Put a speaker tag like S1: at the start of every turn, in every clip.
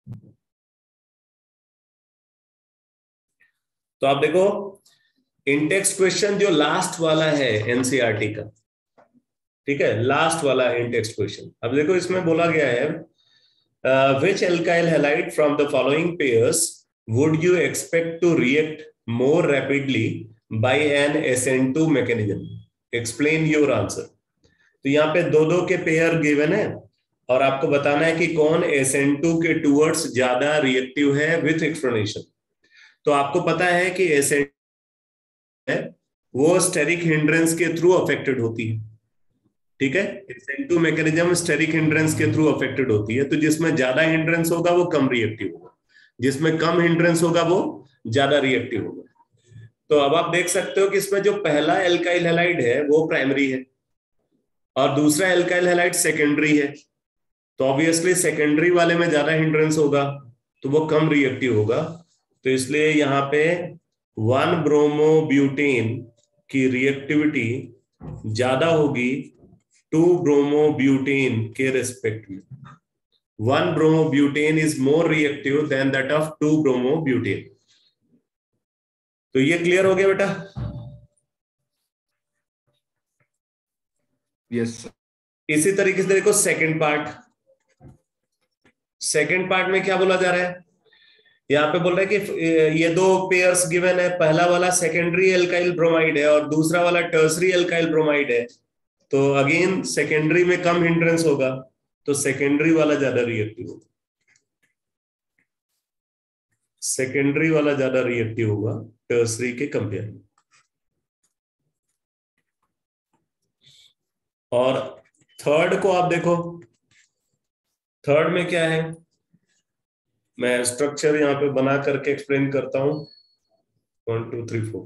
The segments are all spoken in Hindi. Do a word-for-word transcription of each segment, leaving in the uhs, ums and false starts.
S1: तो आप देखो इन टेक्स्ट क्वेश्चन जो लास्ट वाला है एनसीईआरटी का, ठीक है, लास्ट वाला इन टेक्स्ट क्वेश्चन। अब देखो इसमें बोला गया है which alkyl halide from the following pairs would you expect to react more rapidly by an S N two mechanism, explain your answer. तो यहाँ पे दो दो के पेयर गिवन है और आपको बताना है कि कौन एस एन टू के टूवर्ड्स ज्यादा रिएक्टिव है विथ एक्सप्लेनेशन। तो आपको पता है कि एस एन है वो स्टेरिक हिंड्रेंस के थ्रू अफेक्टेड होती है, ठीक है। S N two mechanism steric hindrance के थ्रू अफेक्टेड होती है। तो जिसमें ज्यादा हिंड्रेंस होगा वो कम रिएक्टिव होगा, जिसमें कम हिंड्रेंस होगा वो ज्यादा रिएक्टिव होगा। तो अब आप देख सकते हो कि इसमें जो पहला एल्काइल हैलाइड है वो प्राइमरी है और दूसरा एल्काइल हैलाइड सेकेंडरी है। तो ऑब्वियसली सेकेंडरी वाले में ज्यादा हिंड्रेंस होगा तो वो कम रिएक्टिव होगा। तो इसलिए यहाँ पे वन ब्रोमोब्यूटेन की रिएक्टिविटी ज्यादा होगी टू ब्रोमोब्यूटेन के रेस्पेक्ट में। One bromobutane is more reactive than that of two bromobutane. तो ये क्लियर हो गया बेटा?
S2: यस।
S1: इसी तरीके से देखो सेकंड पार्ट। सेकंड पार्ट में क्या बोला जा रहा है, यहाँ पे बोल रहा है कि ये दो पेयर्स गिवन है, पहला वाला सेकेंडरी एल्काइल ब्रोमाइड है और दूसरा वाला टर्सरी एल्काइल ब्रोमाइड है। तो अगेन सेकेंडरी में कम हिंड्रेंस होगा तो सेकेंडरी वाला ज्यादा रिएक्टिव होगा, सेकेंडरी वाला ज्यादा रिएक्टिव होगा टर्सरी के कंपेयर में। और थर्ड को आप देखो, थर्ड में क्या है, मैं स्ट्रक्चर यहां पे बना करके एक्सप्लेन करता हूं। वन टू थ्री फोर,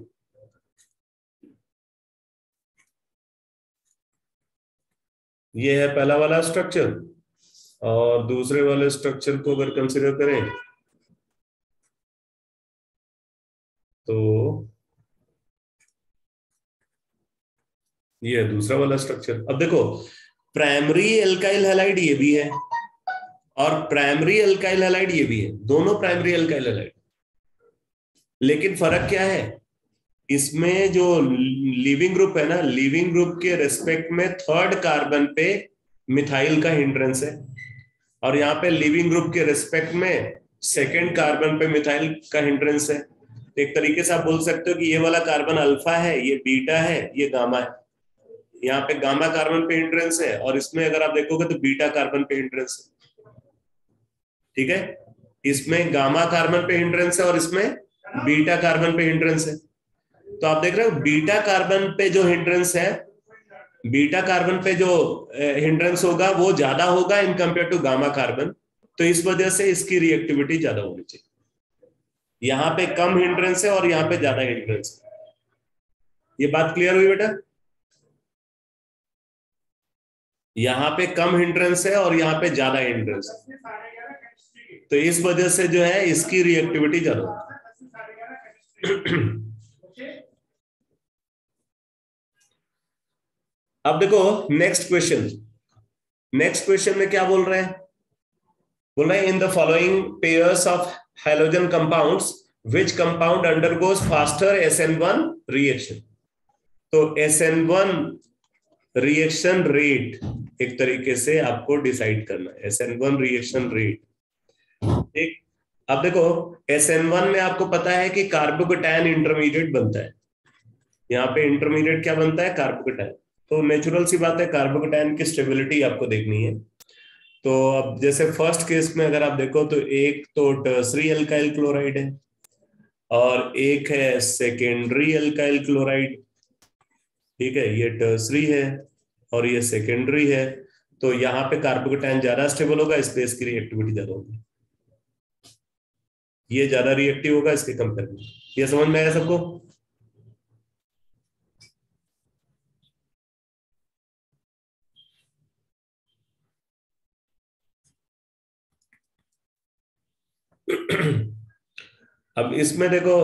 S1: ये है पहला वाला स्ट्रक्चर और दूसरे वाले स्ट्रक्चर को अगर कंसीडर करें तो ये है दूसरा वाला स्ट्रक्चर। अब देखो प्राइमरी एल्काइल हैलाइड ये भी है और प्राइमरी एल्काइल हैलाइड ये भी है, दोनों प्राइमरी एल्काइल हैलाइड। लेकिन फर्क क्या है, इसमें जो लीविंग ग्रुप है ना, लीविंग ग्रुप के रेस्पेक्ट में थर्ड कार्बन पे मिथाइल का हिंड्रेंस है और यहाँ पे लिविंग ग्रुप के रेस्पेक्ट में सेकेंड कार्बन पे मिथाइल का हिंड्रेंस है। एक तरीके से आप बोल सकते हो कि ये वाला कार्बन अल्फा है, ये बीटा है, ये गामा है। यहाँ पे गामा कार्बन पे हिंड्रेंस है और इसमें अगर आप देखोगे तो बीटा कार्बन पे हिंड्रेंस है, ठीक है। इसमें गामा कार्बन पे हिंड्रेंस है और इसमें बीटा कार्बन पे हिंड्रेंस है। तो आप देख रहे हो बीटा कार्बन पे जो हिंड्रेंस है, बीटा कार्बन पे जो हिंड्रेंस होगा वो ज्यादा होगा in compare to gamma carbon. तो इस वजह से इसकी रिएक्टिविटी ज्यादा होनी चाहिए। यहां पे कम हिंड्रेंस है और यहां पे ज्यादा हिंड्रेंस है। ये बात क्लियर हुई बेटा? यहां पे कम हिंड्रेंस है और यहां पे ज्यादा हिंड्रेंस है, तो इस वजह से जो है इसकी रिएक्टिविटी ज्यादा होती है। अब देखो नेक्स्ट क्वेश्चन। नेक्स्ट क्वेश्चन में क्या बोल रहे हैं, बोल रहे हैं in the following pairs of halogen compounds which compound undergoes faster S N one reaction. तो S N one reaction rate एक तरीके से आपको डिसाइड करना है, S N one reaction rate. ठीक, अब देखो एस एन वन में आपको पता है कि कार्बोकेटायन इंटरमीडिएट बनता है। यहाँ पे इंटरमीडिएट क्या बनता है, कार्बोकेटायन। तो नेचुरल सी बात है कार्बोकेटायन की स्टेबिलिटी आपको देखनी है। तो अब जैसे फर्स्ट केस में अगर आप देखो तो एक तो टर्सरी एल्काइल क्लोराइड है और एक है सेकेंडरी एल्काइल क्लोराइड, ठीक है। ये टर्सरी है और ये सेकेंडरी है। तो यहाँ पे कार्बोकेटायन ज्यादा स्टेबल होगा, इसलिए इसकी रिएक्टिविटी ज्यादा होगी, ये ज्यादा रिएक्टिव होगा इसके कंपेयर में। ये समझ में आया सबको? अब इसमें देखो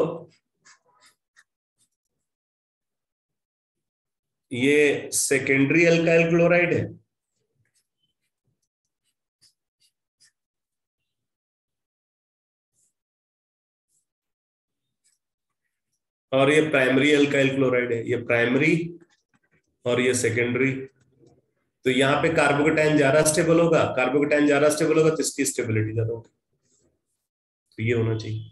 S1: ये सेकेंडरी एल्काइल क्लोराइड है और ये प्राइमरी अल्काइल क्लोराइड है, ये प्राइमरी और ये सेकेंडरी। तो यहाँ पे कार्बोकेटाइन ज्यादा स्टेबल होगा, कार्बोकेटाइन ज्यादा स्टेबल होगा तो इसकी स्टेबिलिटी ज्यादा होगी। तो ये होना चाहिए।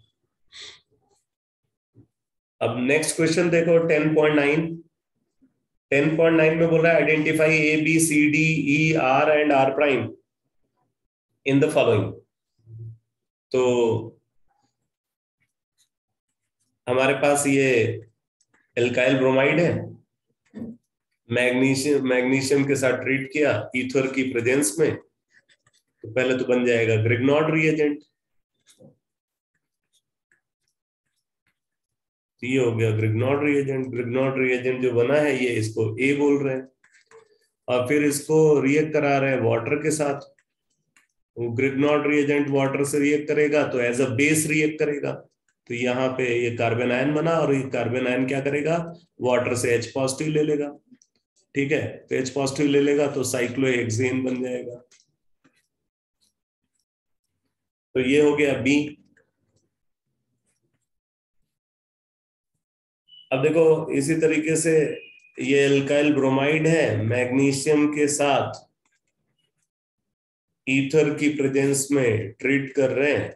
S1: अब नेक्स्ट क्वेश्चन देखो ten point nine. Ten point nine में बोल रहा है identify A B C D E R and R prime in the following. तो हमारे पास ये एल्काइल ब्रोमाइड है, मैग्नीशियम मैग्नीशियम के साथ ट्रीट किया ईथर की प्रेजेंस में, तो पहले तो बन जाएगा ग्रिग्नॉड रिएजेंट। ये हो गया ग्रिग्नॉड रिएजेंट। ग्रिग्नॉड रिएजेंट जो बना है ये इसको ए बोल रहे हैं, और फिर इसको रिएक्ट करा रहे हैं वाटर के साथ। ग्रिग्नॉड रिएजेंट वाटर से रिएक्ट करेगा तो एज अ बेस रिएक्ट करेगा। तो यहाँ पे ये कार्बन आयन बना, और ये कार्बन आयन क्या करेगा, वाटर से H पॉजिटिव ले लेगा। ठीक है, तो H पॉजिटिव ले लेगा तो साइक्लोहेक्सेन बन जाएगा। तो ये हो गया बी। अब देखो इसी तरीके से ये एल्काइल ब्रोमाइड है, मैग्नीशियम के साथ ईथर की प्रेजेंस में ट्रीट कर रहे हैं,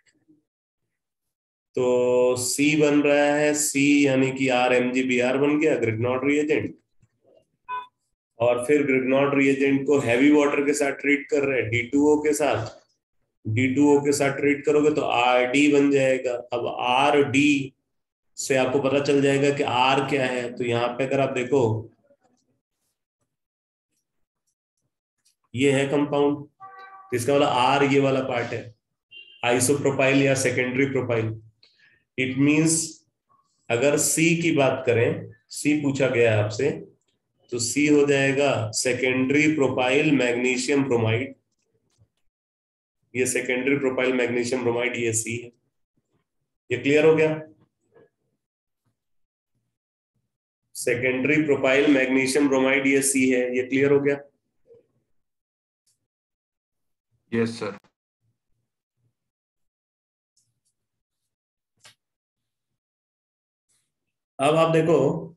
S1: तो सी बन रहा है, सी यानी कि R M G B R बन गया ग्रिग्नॉड रिएजेंट। और फिर ग्रिग्नॉड रिएजेंट को हैवी वाटर के साथ ट्रीट कर रहे हैं डी टू ओ के साथ। डी टू ओ के साथ ट्रीट करोगे तो आर डी बन जाएगा। अब आर डी से आपको पता चल जाएगा कि आर क्या है। तो यहाँ पे अगर आप देखो ये है कंपाउंड, इसका वाला आर ये वाला पार्ट है, आइसोप्रोपाइल या सेकेंडरी प्रोपाइल। इट मींस अगर सी की बात करें, सी पूछा गया है आपसे, तो सी हो जाएगा सेकेंडरी प्रोपाइल मैग्नीशियम ब्रोमाइड। ये सेकेंडरी प्रोपाइल मैग्नीशियम ब्रोमाइड, ये सी है। ये क्लियर हो गया? सेकेंडरी प्रोपाइल मैग्नीशियम ब्रोमाइड ये सी है, ये क्लियर हो गया?
S2: Yes sir.
S1: अब आप देखो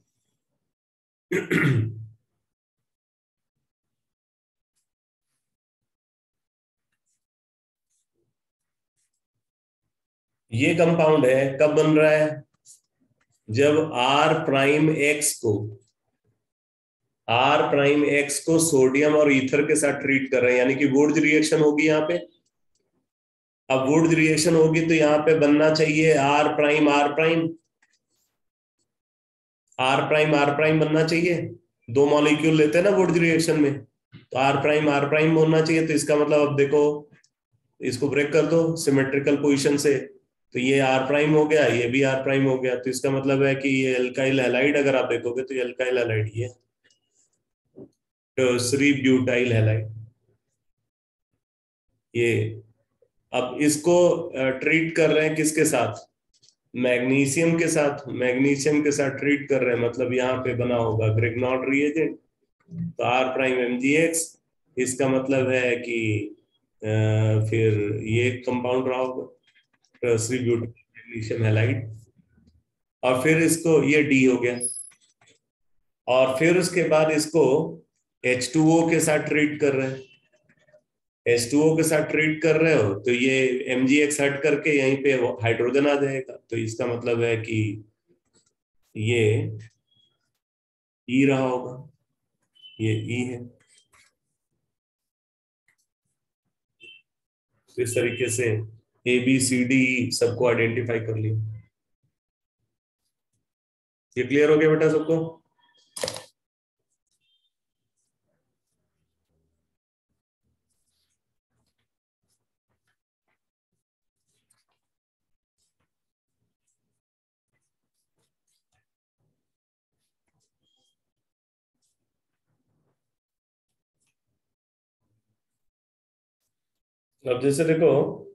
S1: ये कंपाउंड है, कब बन रहा है, जब R प्राइम एक्स को R प्राइम एक्स को सोडियम और ईथर के साथ ट्रीट कर रहे हैं, यानी कि वुड्स रिएक्शन होगी यहाँ पे। अब वुड्स रिएक्शन होगी तो यहाँ पे बनना चाहिए R prime R prime R prime R prime बनना चाहिए। दो मॉलिक्यूल लेते हैं ना वुड्स रिएक्शन में, तो R प्राइम R प्राइम होना चाहिए। तो इसका मतलब अब देखो इसको ब्रेक कर दो सिमेट्रिकल पोजीशन से, तो ये R प्राइम हो गया, ये भी R प्राइम हो गया। तो इसका मतलब है कि ये एल्काइल हैलाइड अगर आप देखोगे तो ये एल्काइल हैलाइड ही है, टर्सरी ब्यूटाइल हैलाइड ये। अब इसको ट्रीट कर रहे हैं किसके साथ, मैग्नीशियम के साथ। मैग्नीशियम के साथ ट्रीट कर रहे हैं, मतलब यहाँ पे बना होगा ग्रिग्नॉड रिएजेंट, तो R prime M G X. इसका मतलब है कि आ, फिर ये कंपाउंड रहा होगा टर्सरी ब्यूटाइल मैग्नीशियम हैलाइड, और फिर इसको ये डी हो गया। और फिर उसके बाद इसको एच टू ओ के साथ ट्रीट कर रहे हैं। एच टू ओ के साथ ट्रीट कर रहे हो तो ये एम जी एक्स हट करके यहीं पे हाइड्रोजन आ जाएगा। तो इसका मतलब है कि ये ई रहा होगा, ये ई है। तो इस तरीके से ए बी सी डी ई सबको आइडेंटिफाई कर लिया। ये क्लियर हो गया बेटा सबको? अब जैसे देखो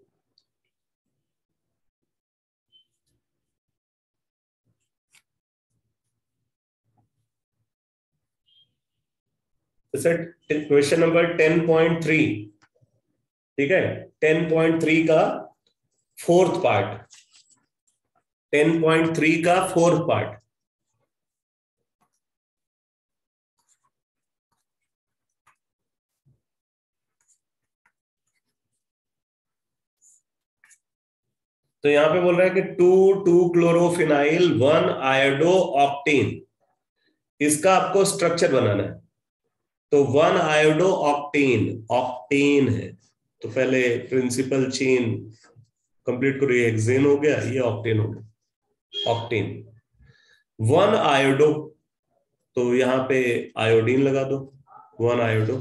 S1: जैसे question number ten point three, ठीक है, टेन पॉइंट थ्री का fourth part. Ten point three का फोर्थ पार्ट। तो यहां पे बोल रहा है कि two two chlorophenyl one iodo octane, इसका आपको स्ट्रक्चर बनाना है। तो वन आयोडो ऑक्टेन, ऑक्टेन है तो पहले प्रिंसिपल चेन कंप्लीट करो। ये हेक्सेन हो गया, ये ऑक्टेन हो गया, ऑक्टेन। वन आयोडो, तो यहां पे आयोडीन लगा दो, वन आयोडो,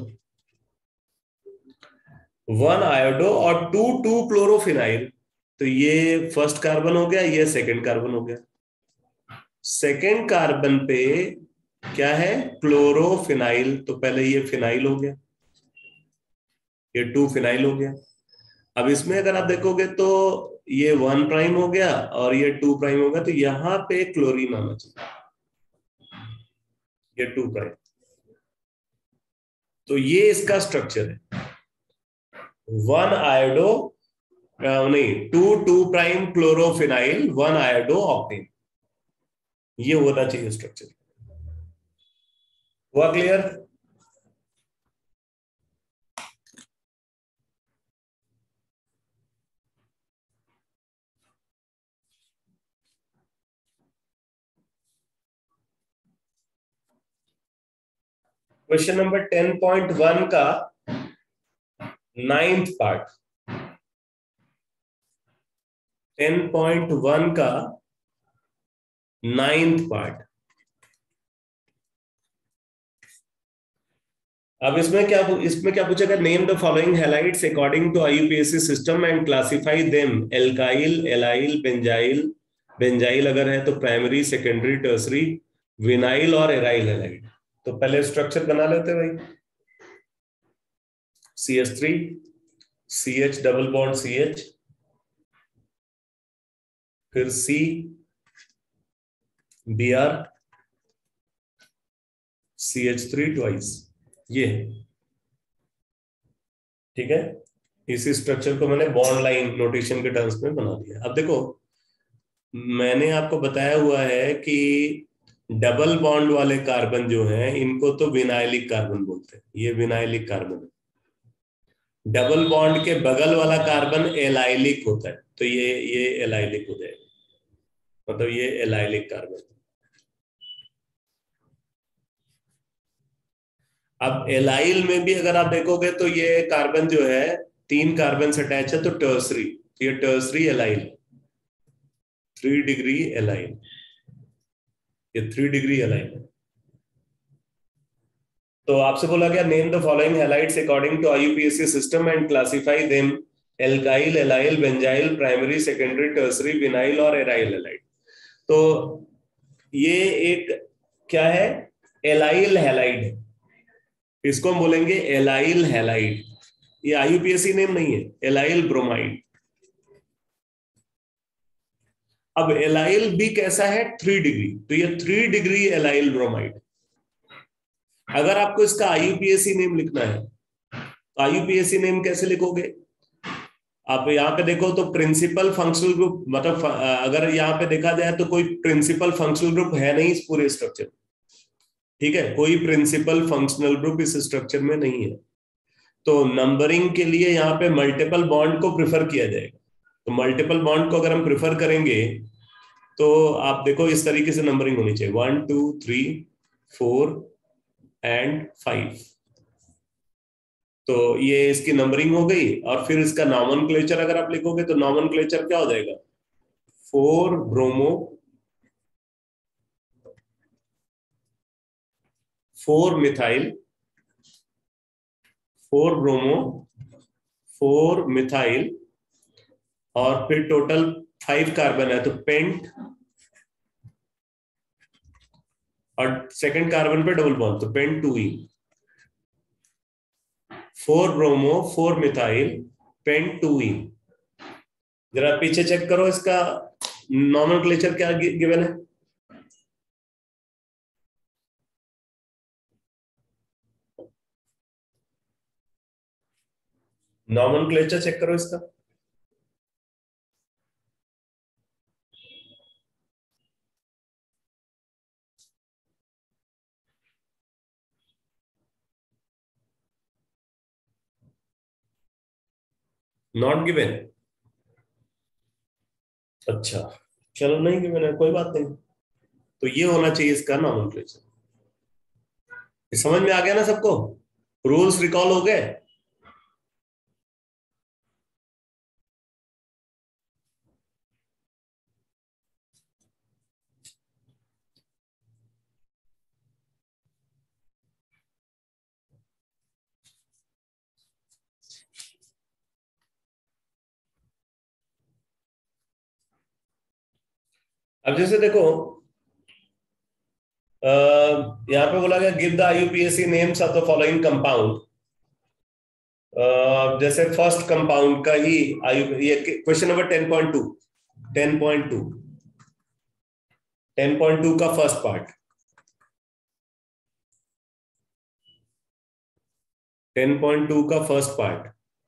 S1: वन आयोडो और टू टू क्लोरोफिनाइल, तो ये फर्स्ट कार्बन हो गया, ये सेकंड कार्बन हो गया। सेकंड कार्बन पे क्या है, क्लोरोफिनाइल, तो पहले ये फिनाइल हो गया, ये टू फिनाइल हो गया। अब इसमें अगर आप देखोगे तो ये वन प्राइम हो गया और ये टू प्राइम हो गया, तो यहां पे क्लोरीन आना चाहिए, ये टू प्राइम। तो ये इसका स्ट्रक्चर है, वन आयोडो नहीं, two two prime chlorophenyl one iodo octane, ये होना चाहिए स्ट्रक्चर। हुआ clear? Question number ten point one का ninth part, ten point one का नाइन्थ पार्ट। अब इसमें क्या इसमें क्या पूछेगा, name the following halides according to IUPAC system and classify them, alkyl, allyl, benzyl, benzyl अगर है तो प्राइमरी, सेकेंडरी, टर्सरी, विनाइल और एराइल हैलाइड। तो पहले स्ट्रक्चर बना लेते भाई। C H three, C H double bond C H, फिर C, B R, C H three twice, ये ठीक है। इसी स्ट्रक्चर को मैंने बॉन्ड लाइन नोटेशन के टर्म्स में बना दिया। अब देखो, मैंने आपको बताया हुआ है कि डबल बॉन्ड वाले कार्बन जो हैं इनको तो विनाइलिक कार्बन बोलते हैं, ये विनाइलिक कार्बन है। डबल बॉन्ड के बगल वाला कार्बन एलाइलिक होता है, तो ये ये एलाइलिक हो जाएगा, मतलब ये एलाइलिक कार्बन। अब एलाइल में भी अगर आप देखोगे तो ये कार्बन जो है तीन कार्बन से अटैच है, तो टर्सरी, ये tertiary allyl, three degree allyl, ये थ्री डिग्री एलाइल है। तो आपसे बोला गया name the following halides according to IUPAC system and classify them, alkyl, allyl, benzyl, primary, secondary, tertiary, vinyl और एराइल हैलाइड। तो ये एक क्या है, एलाइल हैलाइड है, इसको हम बोलेंगे एलाइल हैलाइड। ये आईयूपीएसी नेम नहीं है, एलाइल ब्रोमाइड। अब एलाइल भी कैसा है, थ्री डिग्री, तो ये थ्री डिग्री एलाइल ब्रोमाइड। अगर आपको इसका आईयूपीएसी नेम लिखना है, तो आईयूपीएसी नेम कैसे लिखोगे, आप यहाँ पे देखो तो प्रिंसिपल फंक्शनल ग्रुप, मतलब अगर यहाँ पे देखा जाए तो कोई प्रिंसिपल फंक्शनल ग्रुप है नहीं इस पूरे स्ट्रक्चर, ठीक है, कोई प्रिंसिपल फंक्शनल ग्रुप इस स्ट्रक्चर में नहीं है। तो नंबरिंग के लिए यहाँ पे मल्टीपल बॉन्ड को प्रिफर किया जाएगा। तो मल्टीपल बॉन्ड को अगर हम प्रिफर करेंगे तो आप देखो इस तरीके से नंबरिंग होनी चाहिए, one two three four and five. तो ये इसकी नंबरिंग हो गई, और फिर इसका नॉमेनक्लेचर अगर आप लिखोगे तो नॉमेनक्लेचर क्या हो जाएगा, four bromo, four methyl, four bromo, four methyl, और फिर टोटल फाइव कार्बन है तो पेंट, और सेकंड कार्बन पे डबल बॉन्ड तो pent two E, four bromo, four methyl, pent two E. जरा पीछे चेक करो इसका नॉमेनक्लेचर क्या गिवन है, नॉमेनक्लेचर चेक करो इसका। Not given. अच्छा, चलो नहीं गिवन है, कोई बात नहीं। तो ये होना चाहिए इसका नॉमेनक्लेचर। समझ में आ गया ना सबको? रूल्स रिकॉल हो गए? अब जैसे देखो, यहां पे बोला गया give the IUPAC names of the following compound. जैसे फर्स्ट कंपाउंड का ही आयु, ये question number ten point two. Ten point two ten point two का first part. Ten point two का फर्स्ट पार्ट।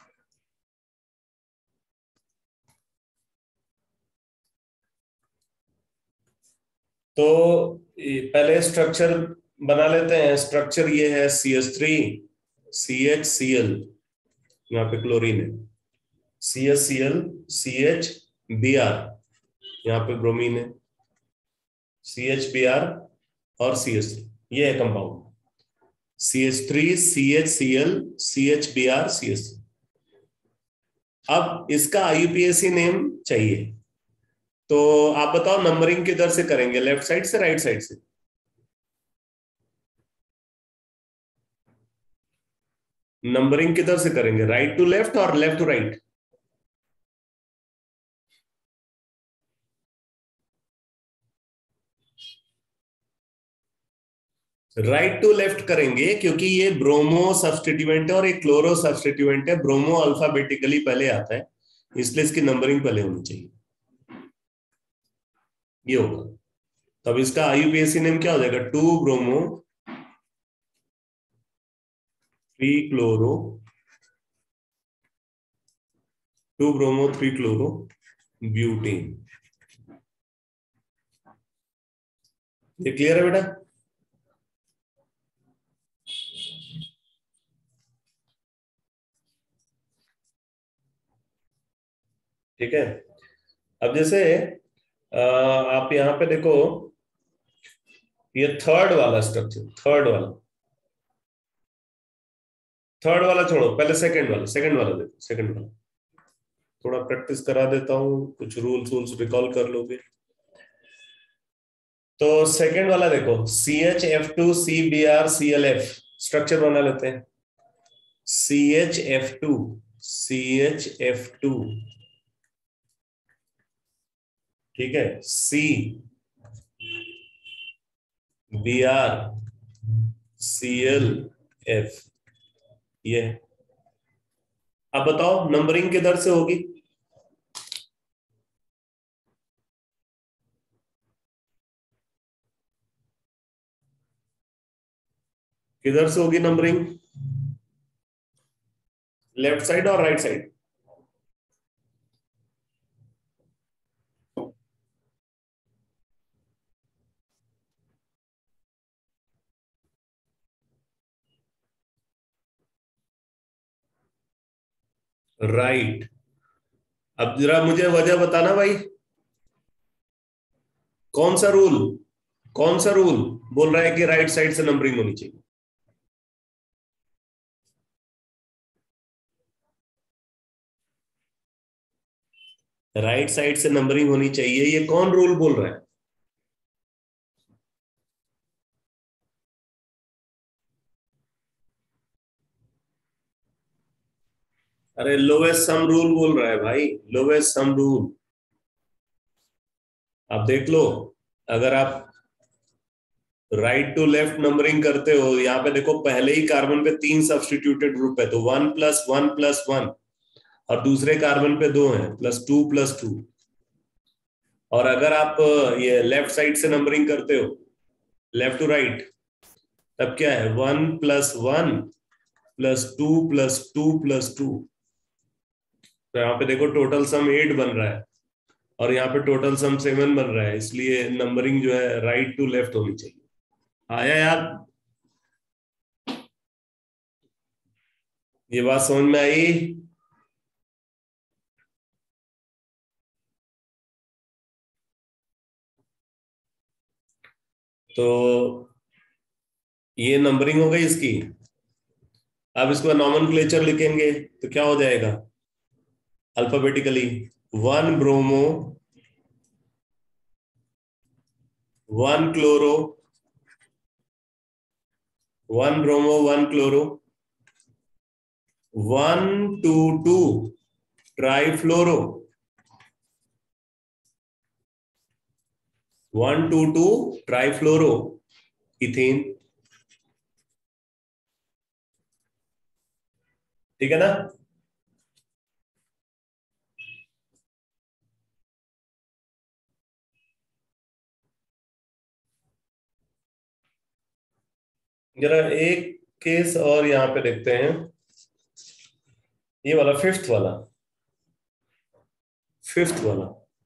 S1: तो पहले स्ट्रक्चर बना लेते हैं। स्ट्रक्चर ये है C H three C H C L, यहाँ पे क्लोरीन है, C H C L C H B R, यहाँ पे ब्रोमीन है, सी एच बी आर और सी एच थ्री, ये है compound C H three C H C L C H B R C H three. अब इसका आईयूपीएसी नेम चाहिए, तो आप बताओ नंबरिंग किधर से करेंगे, लेफ्ट साइड से राइट साइड से? नंबरिंग किधर से करेंगे, राइट टू लेफ्ट और left to right? Right to left करेंगे, क्योंकि ये ब्रोमो सब्सटीट्यूएंट है और एक क्लोरो सब्सटीट्यूएंट है। ब्रोमो अल्फाबेटिकली पहले आता है, इसलिए इसकी नंबरिंग पहले होनी चाहिए। ये होगा। तब इसका आईयूपीएसी नेम क्या हो जाएगा, two bromo three chloro, two bromo three chloro butane. ये क्लियर है बेटा? ठीक है। अब जैसे आ, आप यहां पे देखो, ये थर्ड वाला स्ट्रक्चर, थर्ड वाला थर्ड वाला छोड़ो, पहले सेकंड वाला सेकंड वाला देखो, सेकंड वाला थोड़ा प्रैक्टिस करा देता हूं, कुछ रूल्स रूल्स रिकॉल कर लोगे। तो सेकंड वाला देखो, C H F two C B R C L F, structure बना लेते हैं। C H F two C H F two, ठीक है, C B R C L F, ये। अब बताओ नंबरिंग किधर से होगी? किधर से होगी नंबरिंग, लेफ्ट साइड और राइट साइड? राइट। अब जरा मुझे वजह बताना भाई, कौन सा रूल, कौन सा रूल बोल रहा है कि राइट साइड से नंबरिंग होनी चाहिए? राइट साइड से नंबरिंग होनी चाहिए, ये कौन रूल बोल रहा है? अरे लोवेस्ट सम रूल बोल रहा है भाई, लोवेस्ट सम रूल। आप देख लो, अगर आप राइट टू लेफ्ट नंबरिंग करते हो, यहाँ पे देखो पहले ही कार्बन पे तीन सब्सटीट्यूटेड ग्रुप है, तो one plus one plus one, और दूसरे कार्बन पे दो हैं, प्लस टू प्लस टू। और अगर आप ये लेफ्ट साइड से नंबरिंग करते हो, लेफ्ट टू राइट, तब क्या है, one plus one plus two plus two plus two. तो यहाँ पे देखो टोटल सम एट बन रहा है, और यहाँ पे टोटल सम सेवन बन रहा है, इसलिए नंबरिंग जो है राइट टू लेफ्ट होनी चाहिए। आया यार? ये बात समझ में आई? तो ये नंबरिंग हो गई इसकी। अब इसको नॉमेनक्लेचर लिखेंगे तो क्या हो जाएगा, alphabetically one bromo, one chloro, one bromo, one chloro, one two two trifluoro, one two two trifluoro ethane. ठीक है ना। जरा एक केस और यहां पे देखते हैं, ये वाला फिफ्थ वाला, फिफ्थ वाला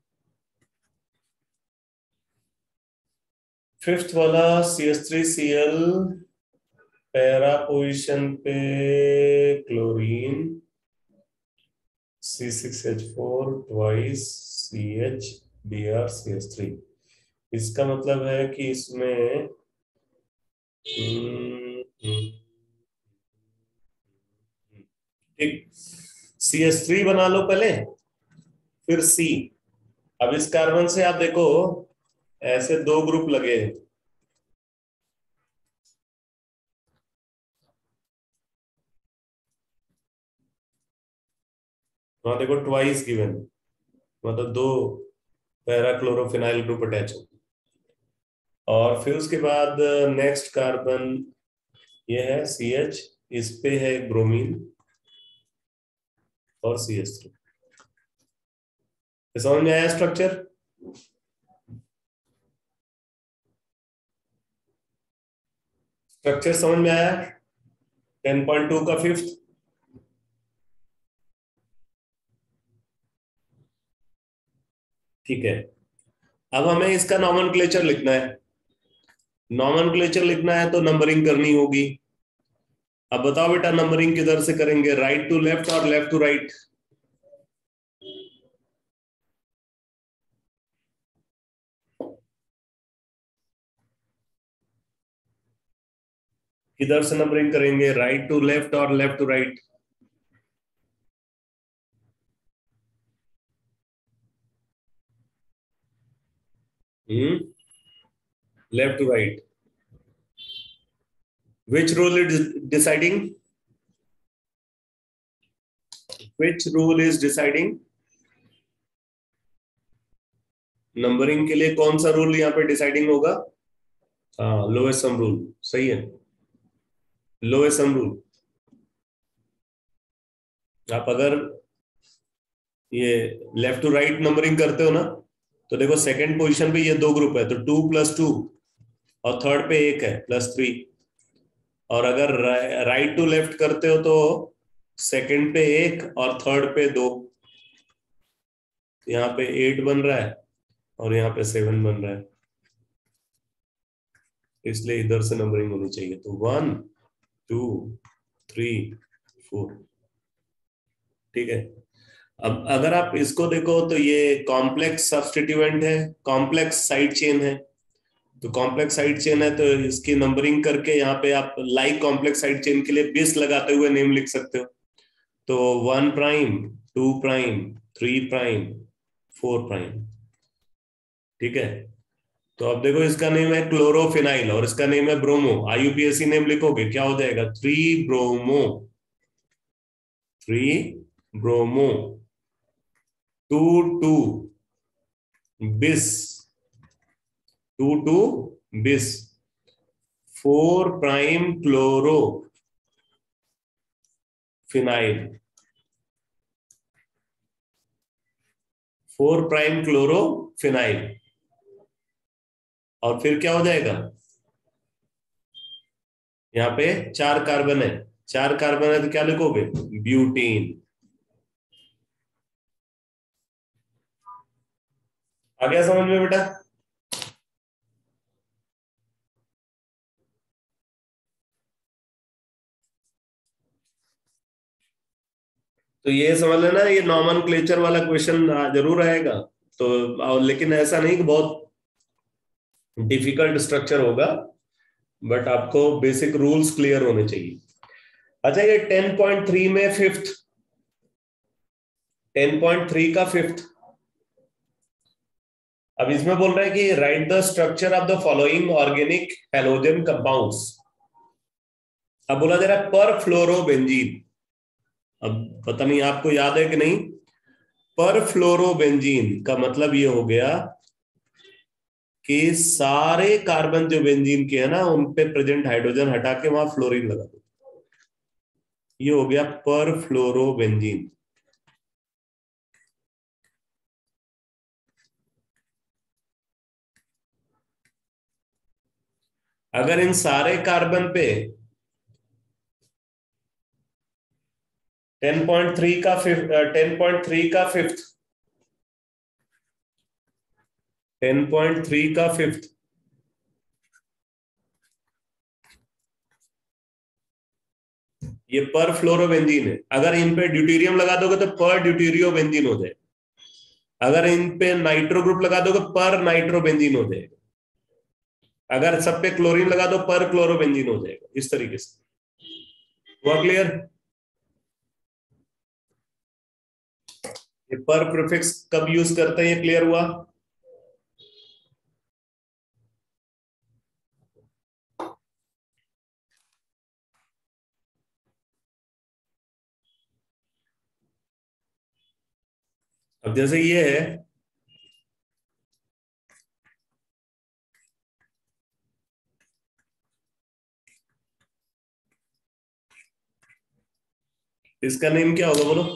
S1: फिफ्थ वाला C S three C L para position पे chlorine C six H four twice C H B R C S three. इसका मतलब है कि इसमें ठीक सी एस थ्री बना लो पहले, फिर सी। अब इस कार्बन से आप देखो ऐसे दो ग्रुप लगे, वहां देखो ट्वाइस गिवन, मतलब दो पैरा क्लोरोफिनाइल ग्रुप अटैच हो। और फिर उसके बाद नेक्स्ट कार्बन ये है सी एच, इस पे है ब्रोमीन और सी एच थ्री। समझ में आया स्ट्रक्चर? स्ट्रक्चर समझ में आया? टेन पॉइंट टू का फिफ्थ। ठीक है, अब हमें इसका नॉमेनक्लेचर लिखना है। नॉमेनक्लेचर लिखना है तो नंबरिंग करनी होगी। अब बताओ बेटा नंबरिंग किधर से करेंगे, राइट टू लेफ्ट और लेफ्ट टू राइट? किधर से नंबरिंग करेंगे, राइट टू लेफ्ट और left to right? Hmm left to right. Which rule is deciding? Which rule is deciding? Numbering के लिए कौन सा रूल यहाँ पे डिसाइडिंग होगा? हाँ, लोएस्ट सम रूल, सही है, लोएस्ट सम रूल। आप अगर ये लेफ्ट टू राइट नंबरिंग करते हो ना, तो देखो सेकंड पोजीशन पे ये दो ग्रुप है, तो टू प्लस टू, और थर्ड पे एक है प्लस थ्री। और अगर राइट टू लेफ्ट करते हो तो सेकंड पे एक और थर्ड पे दो, यहाँ पे एट बन रहा है और यहाँ पे सेवन बन रहा है, इसलिए इधर से नंबरिंग होनी चाहिए। तो वन टू थ्री फोर। ठीक है, अब अगर आप इसको देखो तो ये कॉम्प्लेक्स सब्स्टिट्यूएंट है, कॉम्प्लेक्स साइड चेन है। तो कॉम्प्लेक्स साइड चेन है तो इसकी नंबरिंग करके यहाँ पे आप लाइक कॉम्प्लेक्स साइड चेन के लिए बिस लगाते हुए नेम लिख सकते हो। तो one prime, two prime, three prime, four prime. ठीक है, तो अब देखो इसका नेम है क्लोरोफिनाइल और इसका नेम है ब्रोमो। आईयूपीएसी नेम लिखोगे क्या हो जाएगा, three bromo, three bromo, two two bis, two two bis, four prime chloro phenyl, four prime chloro phenyl. और फिर क्या हो जाएगा, यहाँ पे चार कार्बन है, चार कार्बन है तो क्या लिखोगे, ब्यूटीन। आ गया समझ में बेटा? तो ये समझ लेना, ये नॉमेनक्लेचर वाला क्वेश्चन जरूर आएगा। तो लेकिन ऐसा नहीं कि बहुत डिफिकल्ट स्ट्रक्चर होगा, बट आपको बेसिक रूल्स क्लियर होने चाहिए। अच्छा, ये टेन पॉइंट थ्री में फिफ्थ, टेन पॉइंट थ्री का फिफ्थ, अब इसमें बोल रहे हैं कि write the structure of the following organic halogen compounds. अब बोला जा रहा है पर फ्लोरोबेंजीन। अब पता नहीं आपको याद है कि नहीं, पर फ्लोरोबेंजीन का मतलब ये हो गया कि सारे कार्बन जो बेंजीन के है ना, उन पे प्रेजेंट हाइड्रोजन हटा के वहां फ्लोरीन लगा दो। ये हो गया पर फ्लोरोबेंजीन। अगर इन सारे कार्बन पे टेन पॉइंट थ्री का फिफ्थ, टेन पॉइंट थ्री का फिफ्थ, टेन पॉइंट थ्री का फिफ्थ, ये पर फ्लोरोबेंजीन है। अगर इन पे ड्यूटेरियम लगा दोगे तो पर ड्यूटेरियोबेंजीन हो जाए। अगर इन पे नाइट्रो ग्रुप लगा दोगे पर नाइट्रोबेंजीन हो जाएगा। अगर सब पे क्लोरीन लगा दो पर क्लोरोबेंजीन हो जाएगा। इस तरीके से हुआ क्लियर? ये पर प्रीफिक्स कब यूज करते हैं, ये क्लियर हुआ? अब जैसे ये है, इसका नेम क्या होगा बोलो?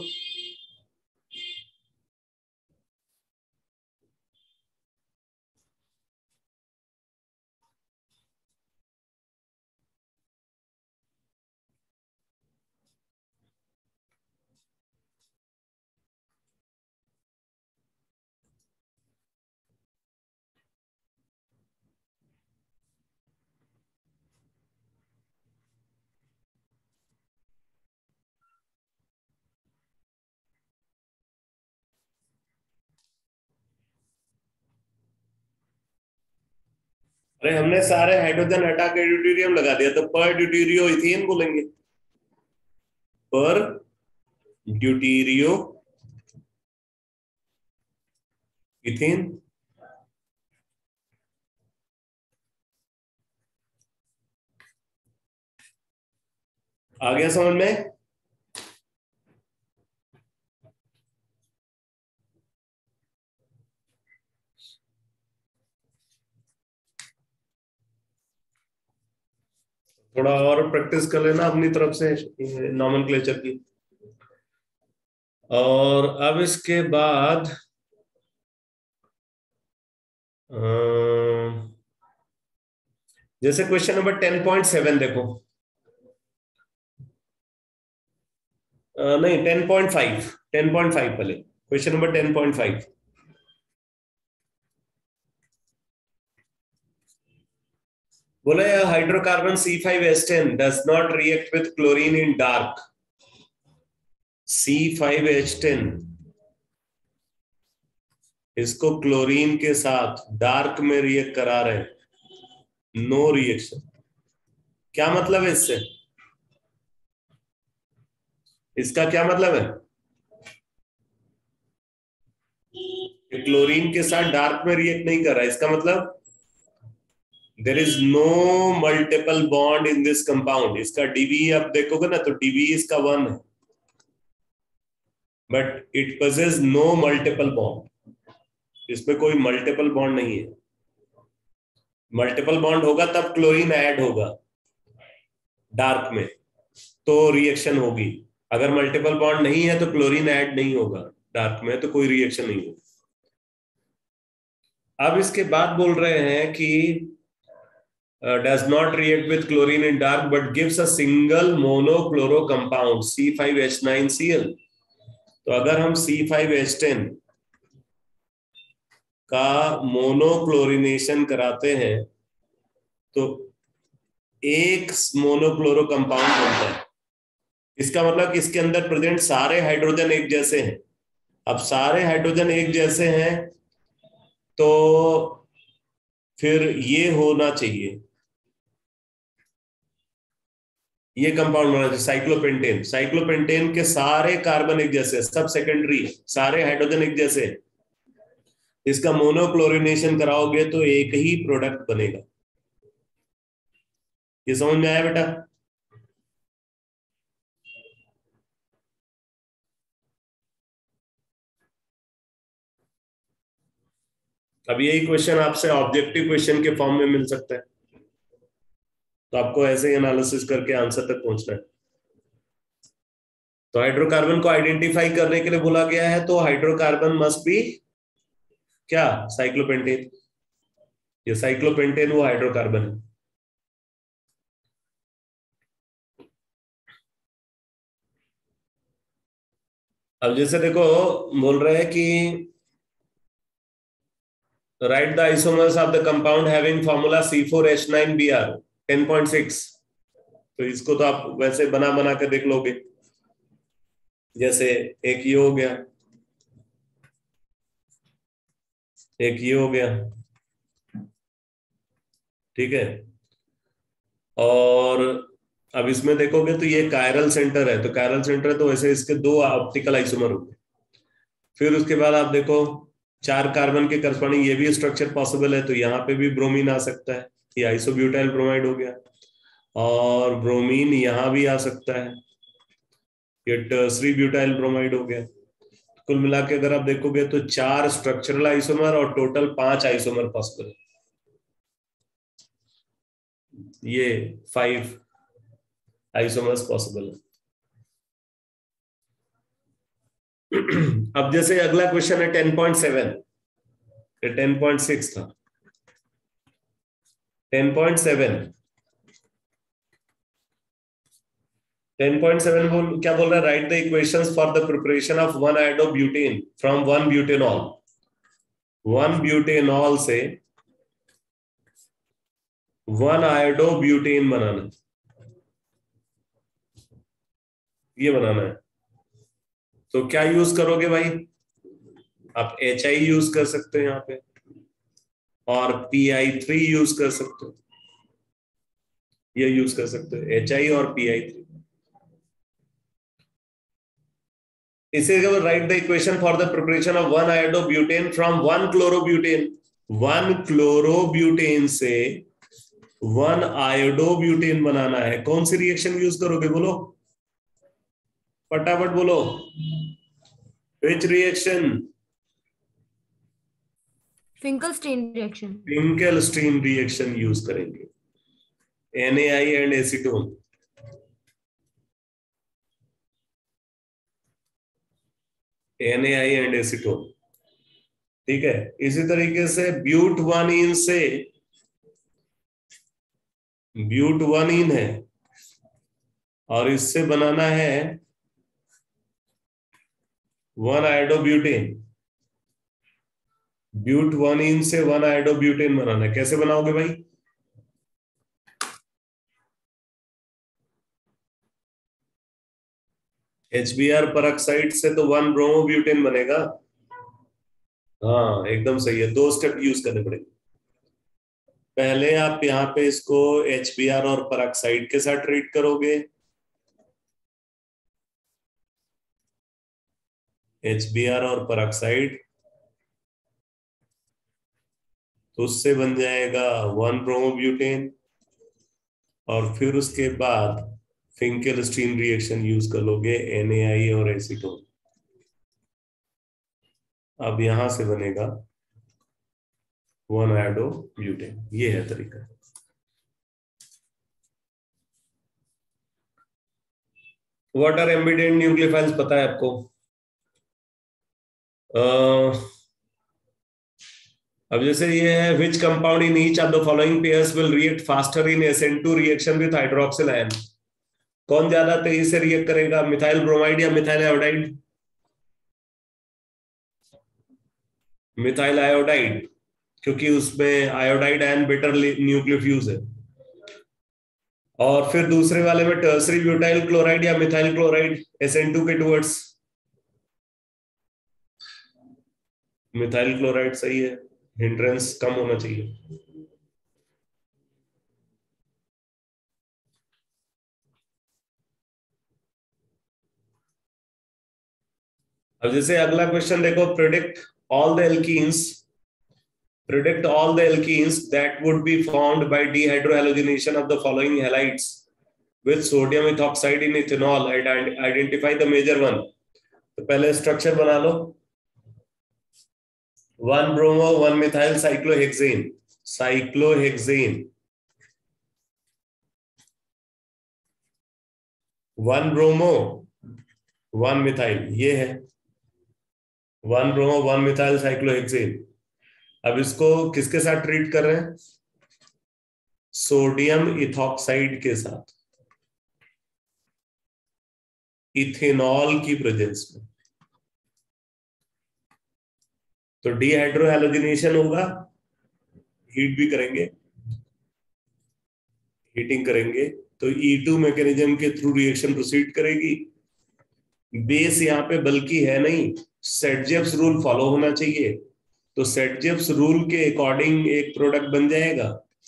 S1: अरे हमने सारे हाइड्रोजन हटा के ड्यूटेरियम लगा दिया, तो पर ड्यूटेरियो इथेन बोलेंगे। पर ड्यूटेरियो इथेन। आ गया समझ में? थोड़ा और प्रैक्टिस कर लेना अपनी तरफ से नॉमेनक्लेचर की। और अब इसके बाद जैसे question number ten point seven देखो, आ, नहीं ten point five, ten point five पहले, question number ten point five. बोले hydrocarbon C five H ten does not react with chlorine in dark. C five H ten इसको क्लोरीन के साथ डार्क में रिएक्ट करा रहे, नो रिएक्शन। क्या मतलब है इससे? इसका क्या मतलब है? क्लोरीन के साथ डार्क में रिएक्ट नहीं कर रहा, इसका मतलब there is no multiple bond in this compound. इसका डीवी आप देखोगे ना तो डीवी इसका वन है, but it possesses no multiple bond. इसमें कोई मल्टीपल बॉन्ड नहीं है। मल्टीपल बॉन्ड होगा तब क्लोरीन ऐड होगा डार्क में, तो रिएक्शन होगी। अगर मल्टीपल बॉन्ड नहीं है तो क्लोरीन ऐड नहीं होगा डार्क में, तो कोई रिएक्शन नहीं होगी। अब इसके बाद बोल रहे हैं कि does not react with chlorine in dark but gives a single monochloro compound C five H nine C L. तो अगर हम सी फाइव एच टेन का मोनोक्लोरिनेशन कराते हैं तो एक मोनोक्लोरो कंपाउंड बनता है। इसका मतलब कि इसके अंदर प्रेजेंट सारे हाइड्रोजन एक जैसे हैं। अब सारे हाइड्रोजन एक जैसे हैं तो फिर ये होना चाहिए, ये कंपाउंड बना चाहिए साइक्लोपेंटेन। साइक्लोपेंटेन के सारे कार्बन एक जैसे, सब सेकेंडरी, सारे हाइड्रोजन एक जैसे। इसका मोनोक्लोरिनेशन कराओगे तो एक ही प्रोडक्ट बनेगा। ये समझ में आया बेटा? अब यही क्वेश्चन आपसे ऑब्जेक्टिव क्वेश्चन के फॉर्म में मिल सकता है, तो आपको ऐसे ही एनालिसिस करके आंसर तक पहुंचना है। तो हाइड्रोकार्बन को आइडेंटिफाई करने के लिए बोला गया है, तो हाइड्रोकार्बन मस्ट बी क्या? साइक्लोपेंटेन। ये साइक्लोपेंटेन वो हाइड्रोकार्बन है। अब जैसे देखो बोल रहे हैं कि write the isomers of the compound having formula C four H nine B R ten point six. तो इसको तो आप वैसे बना बना के देख लोगे। जैसे एक ये हो गया, एक ये हो गया, ठीक है। और अब इसमें देखोगे तो ये कायरल सेंटर है, तो कायरल सेंटर है तो वैसे इसके दो ऑप्टिकल आइसोमर होंगे। फिर उसके बाद आप देखो चार कार्बन के करस्पॉन्डिंग ये भी स्ट्रक्चर पॉसिबल है, तो यहाँ पे भी ब्रोमीन आ सकता है, ये आइसोब्यूटाइल ब्रोमाइड हो गया। और ब्रोमीन यहाँ भी आ सकता है, ये टर्सरी ब्यूटाइल ब्रोमाइड हो गया। कुल मिला के अगर आप देखोगे तो चार स्ट्रक्चरल आइसोमर और टोटल पांच आइसोमर पॉसिबल है। ये फाइव आइसोमर्स पॉसिबल है। अब जैसे अगला क्वेश्चन है टेन पॉइंट सेवन, ये टेन पॉइंट सिक्स था। Ten point seven ten point seven बोल क्या बोल रहा है? Write the equations for the preparation of one iodobutane from one butanol. One butanol से वन आयोडोब्यूटेन बनाना, ये बनाना है। तो क्या यूज करोगे भाई? आप एच आई यूज कर सकते हो यहाँ पे, और पी आई थ्री यूज कर सकते हो, ये यूज कर सकते हो एच आई और पी आई थ्री। इसे write the equation for the preparation of one iodobutane from one chlorobutane. One chlorobutane से वन आयोडोब्यूटेन बनाना है। कौन सी रिएक्शन यूज करोगे? बोलो फटाफट बोलो, which reaction?
S3: Finkelstein reaction.
S1: Finkelstein reaction use करेंगे, N A I and acetone. N A I and acetone, ठीक है। इसी तरीके से ब्यूट वन इन से, ब्यूट वन इन है और इससे बनाना है one iodobutane. But one yne से वन आयोडोब्यूटेन बनाना है। कैसे बनाओगे भाई? एच बी आर परऑक्साइड से तो वन ब्रोमोब्यूटेन बनेगा। हाँ एकदम सही है, दो स्टेप यूज करने पड़ेंगे। पहले आप यहाँ पे इसको एच बी आर और परऑक्साइड के साथ ट्रीट करोगे, एच बी आर और परऑक्साइड, तो उससे बन जाएगा वन ब्रोमोब्यूटेन। और फिर उसके बाद फिंकलस्टीन रिएक्शन यूज कर लोगे, एन ए आई और एसीटोन। अब यहां से बनेगा वन आयोडोब्यूटेन। ये है तरीका। व्हाट आर एम्बिडेंट न्यूक्लियोफाइल्स पता है आपको? uh, अब जैसे ये है, which compound in each of the following pairs will react faster in S N two reaction with hydroxyl ion. कौन ज्यादा तेजी से रिएक्ट करेगा, मिथाइल ब्रोमाइड या मिथाइल आयोडाइड? मिथाइल आयोडाइड, क्योंकि उसमें आयोडाइड आयन बेटर न्यूक्लियोफ्यूज है। और फिर दूसरे वाले में टर्सरी ब्यूटाइल क्लोराइड या methyl chloride S N two के टुवर्ड्स? मिथाइल क्लोराइड सही है, हिंड्रेंस कम होना चाहिए। अब जैसे अगला क्वेश्चन देखो, predict all the alkenes predict all the alkenes that would be formed by dehydrohalonation of the following halides with sodium ethoxide in ethanol and identify the major one. तो पहले स्ट्रक्चर बना लो, one bromo one methyl cyclohexane, cyclohexane, one bromo one methyl, ये है one bromo one methyl cyclohexane. अब इसको किसके साथ ट्रीट कर रहे हैं? सोडियम इथॉक्साइड के साथ, इथेनॉल की प्रेजेंस में। तो डीहाइड्रोहैलोजिनेशन होगा, हीट भी करेंगे, हीटिंग करेंगे तो ई टू मैकेनिज्म के थ्रू रिएक्शन प्रोसीड करेगी। बेस यहाँ पे बल्कि है नहीं, सेटजेव्स रूल फॉलो होना चाहिए, तो सेटजेव्स रूल के अकॉर्डिंग एक प्रोडक्ट बन जाएगा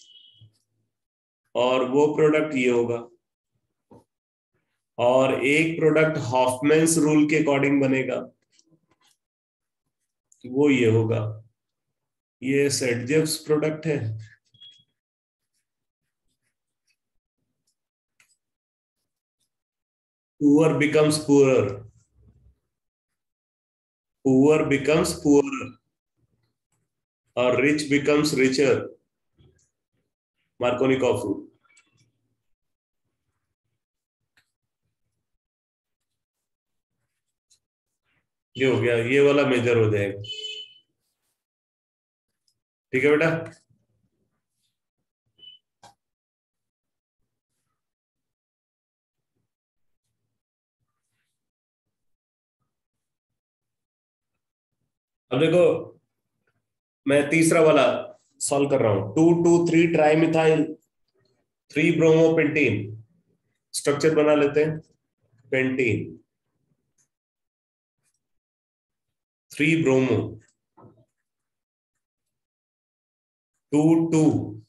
S1: और वो प्रोडक्ट ये होगा, और एक प्रोडक्ट हॉफमैन्स रूल के अकॉर्डिंग बनेगा, वो ये होगा। ये सेटजेव्स प्रोडक्ट है। Poor becomes poor, poor becomes poor और rich becomes richer, Markovnikov rule. ये हो गया, ये वाला मेजर हो जाएगा। ठीक है बेटा, अब देखो मैं तीसरा वाला सॉल्व कर रहा हूं। Two two three trimethyl three bromo pentene, structure बना लेते हैं। Pentene three bromo, two two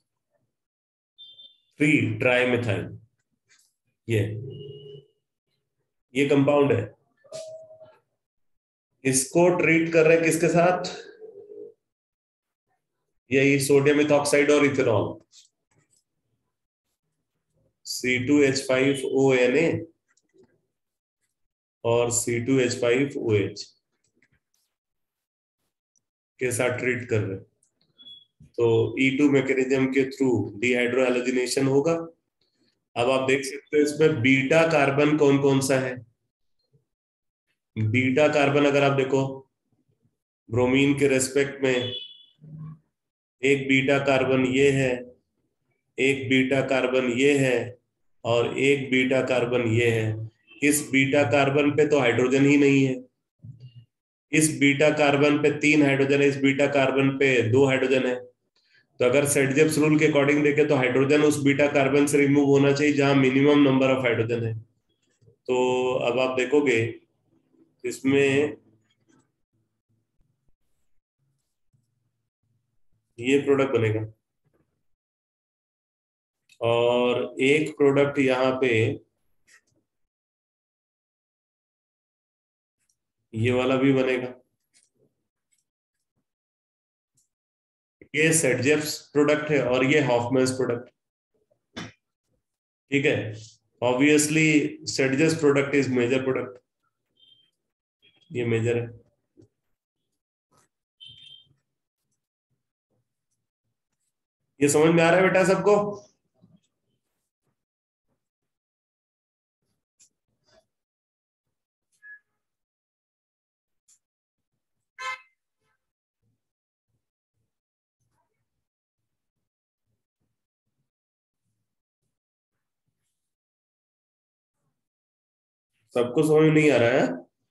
S1: three trimethyl, ये ये कंपाउंड है। इसको ट्रीट कर रहे हैं किसके साथ? यही सोडियम इथॉक्साइड और ethanol, C two H five O N A और C two H five O H के साथ ट्रीट कर रहे हैं। तो ई टू मैकेनिज्म के थ्रू डीहाइड्रोहैलोजिनेशन होगा। अब आप देख सकते हो इसमें बीटा कार्बन कौन कौन सा है। बीटा कार्बन अगर आप देखो ब्रोमीन के रेस्पेक्ट में, एक बीटा कार्बन ये है, एक बीटा कार्बन ये है और एक बीटा कार्बन ये है। इस बीटा कार्बन पे तो हाइड्रोजन ही नहीं है, इस बीटा कार्बन पे तीन हाइड्रोजन है, इस बीटा कार्बन पे दो हाइड्रोजन है। तो अगर सेटजेव्स रूल के अकॉर्डिंग देखें तो हाइड्रोजन उस बीटा कार्बन से रिमूव होना चाहिए जहां मिनिमम नंबर ऑफ हाइड्रोजन है। तो अब आप देखोगे इसमें ये प्रोडक्ट बनेगा और एक प्रोडक्ट यहाँ पे ये वाला भी बनेगा। ये सेटजेव्स प्रोडक्ट है और ये हॉफमैन्स प्रोडक्ट। ठीक है, obviously Saytzeff's product is major product, ये मेजर है। ये समझ में आ रहा है बेटा सबको? सबको समझ नहीं आ रहा है?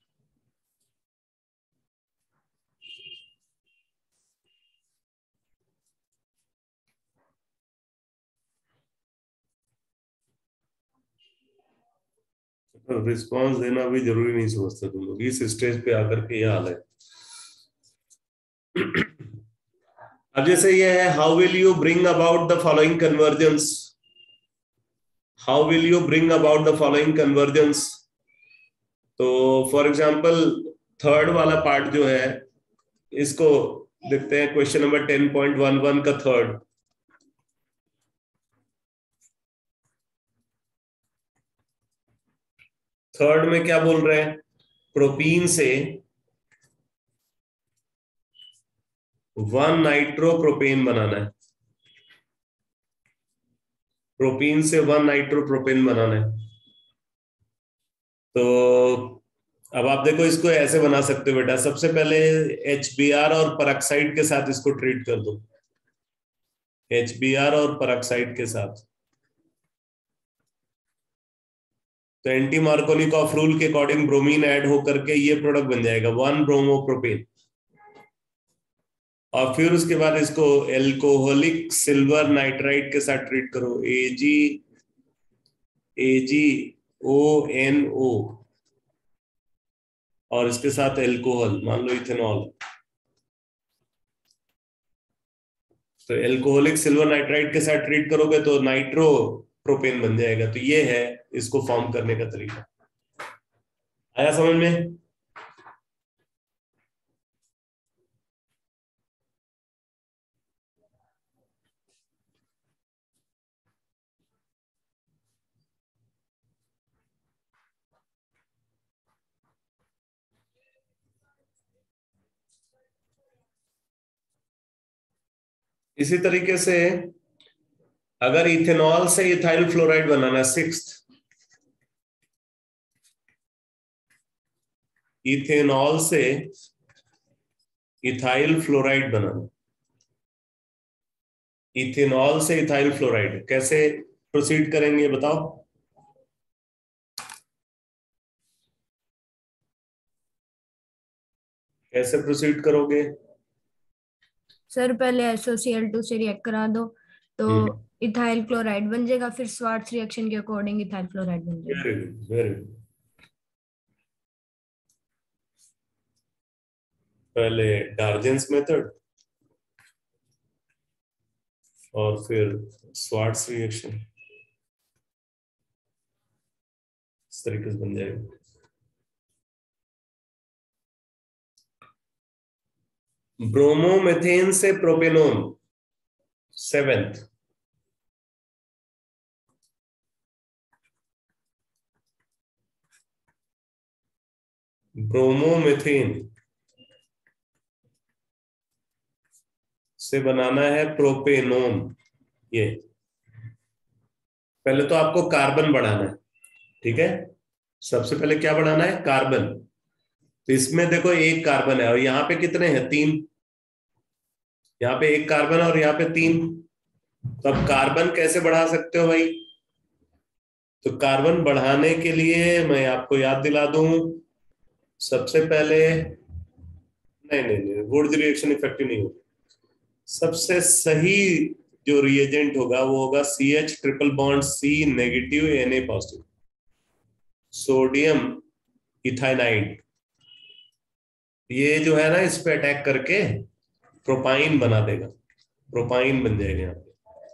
S1: रिस्पांस देना भी जरूरी नहीं समझते तुम लोग, इस स्टेज पे आकर के ये हाल है। अब जैसे ये है, how will you bring about the following conversions, how will you bring about the following conversions. तो फॉर एग्जांपल थर्ड वाला पार्ट जो है इसको देखते हैं, question number ten point one one का थर्ड। थर्ड में क्या बोल रहे हैं, प्रोपीन से वन नाइट्रोप्रोपेन बनाना है, प्रोपीन से वन नाइट्रोप्रोपेन बनाना है। तो अब आप देखो इसको ऐसे बना सकते हो बेटा, सबसे पहले एच बी आर और परऑक्साइड के साथ इसको ट्रीट कर दो, एच बी आर और परऑक्साइड के साथ। तो एंटी मार्कोनिकॉफ रूल के अकॉर्डिंग ब्रोमीन ऐड होकर के ये प्रोडक्ट बन जाएगा वन ब्रोमोप्रोपेन। और फिर उसके बाद इसको एल्कोहलिक सिल्वर नाइट्राइड के साथ ट्रीट करो, एजी एजी ओ एन ओ, और इसके साथ एल्कोहल, मान लो इथेनॉल। तो एल्कोहलिक सिल्वर नाइट्राइड के साथ ट्रीट करोगे तो नाइट्रो प्रोपेन बन जाएगा। तो ये है इसको फॉर्म करने का तरीका। आया समझ में? इसी तरीके से अगर इथेनॉल से इथाइल फ्लोराइड बनाना, सिक्स्थ, इथेनॉल से इथाइल फ्लोराइड बनाना, इथेनॉल से इथाइल फ्लोराइड कैसे प्रोसीड करेंगे बताओ? कैसे प्रोसीड करोगे?
S3: सर पहले S O C L two से रिएक्ट करा दो तो
S1: हम्म,
S3: इथाइल क्लोराइड बन जाएगा, फिर स्वार्ट्स रिएक्शन के अकॉर्डिंग इथाइल फ्लोराइड बन जाएगा।
S1: Very good, very good. पहले डार्जेंस मेथड और फिर स्वार्ट्स रिएक्शन, इस तरीके से बन जाएगा। ब्रोमोमेथेन से प्रोपेनोन, सेवेंथ, ब्रोमोमेथेन से बनाना है प्रोपेनोन। ये पहले तो आपको कार्बन बढ़ाना है, ठीक है? सबसे पहले क्या बढ़ाना है? कार्बन। तो इसमें देखो एक कार्बन है और यहाँ पे कितने हैं? तीन। यहाँ पे एक कार्बन और यहाँ पे तीन। तो अब कार्बन कैसे बढ़ा सकते हो भाई? तो कार्बन बढ़ाने के लिए मैं आपको याद दिला दूं, सबसे पहले, नहीं नहीं नहीं, वुड रिएक्शन इफेक्टिव नहीं होगी। सबसे सही जो रिएजेंट होगा वो होगा C H triple bond C negative N A positive, sodium ethynide. ये जो है ना इस पे अटैक करके प्रोपाइन बना देगा, प्रोपाइन बन जाएगा। यहाँ पे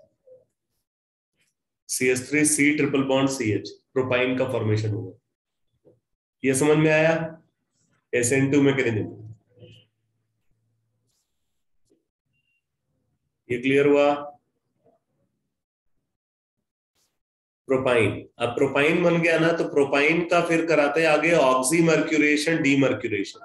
S1: C H three C triple bond C H, propyne का फॉर्मेशन होगा। ये समझ में आया? एस एन टू मैकेनिज्म ये क्लियर हुआ? प्रोपाइन, अब प्रोपाइन बन गया ना, तो प्रोपाइन का फिर कराते हैं आगे oxymercuration demercuration,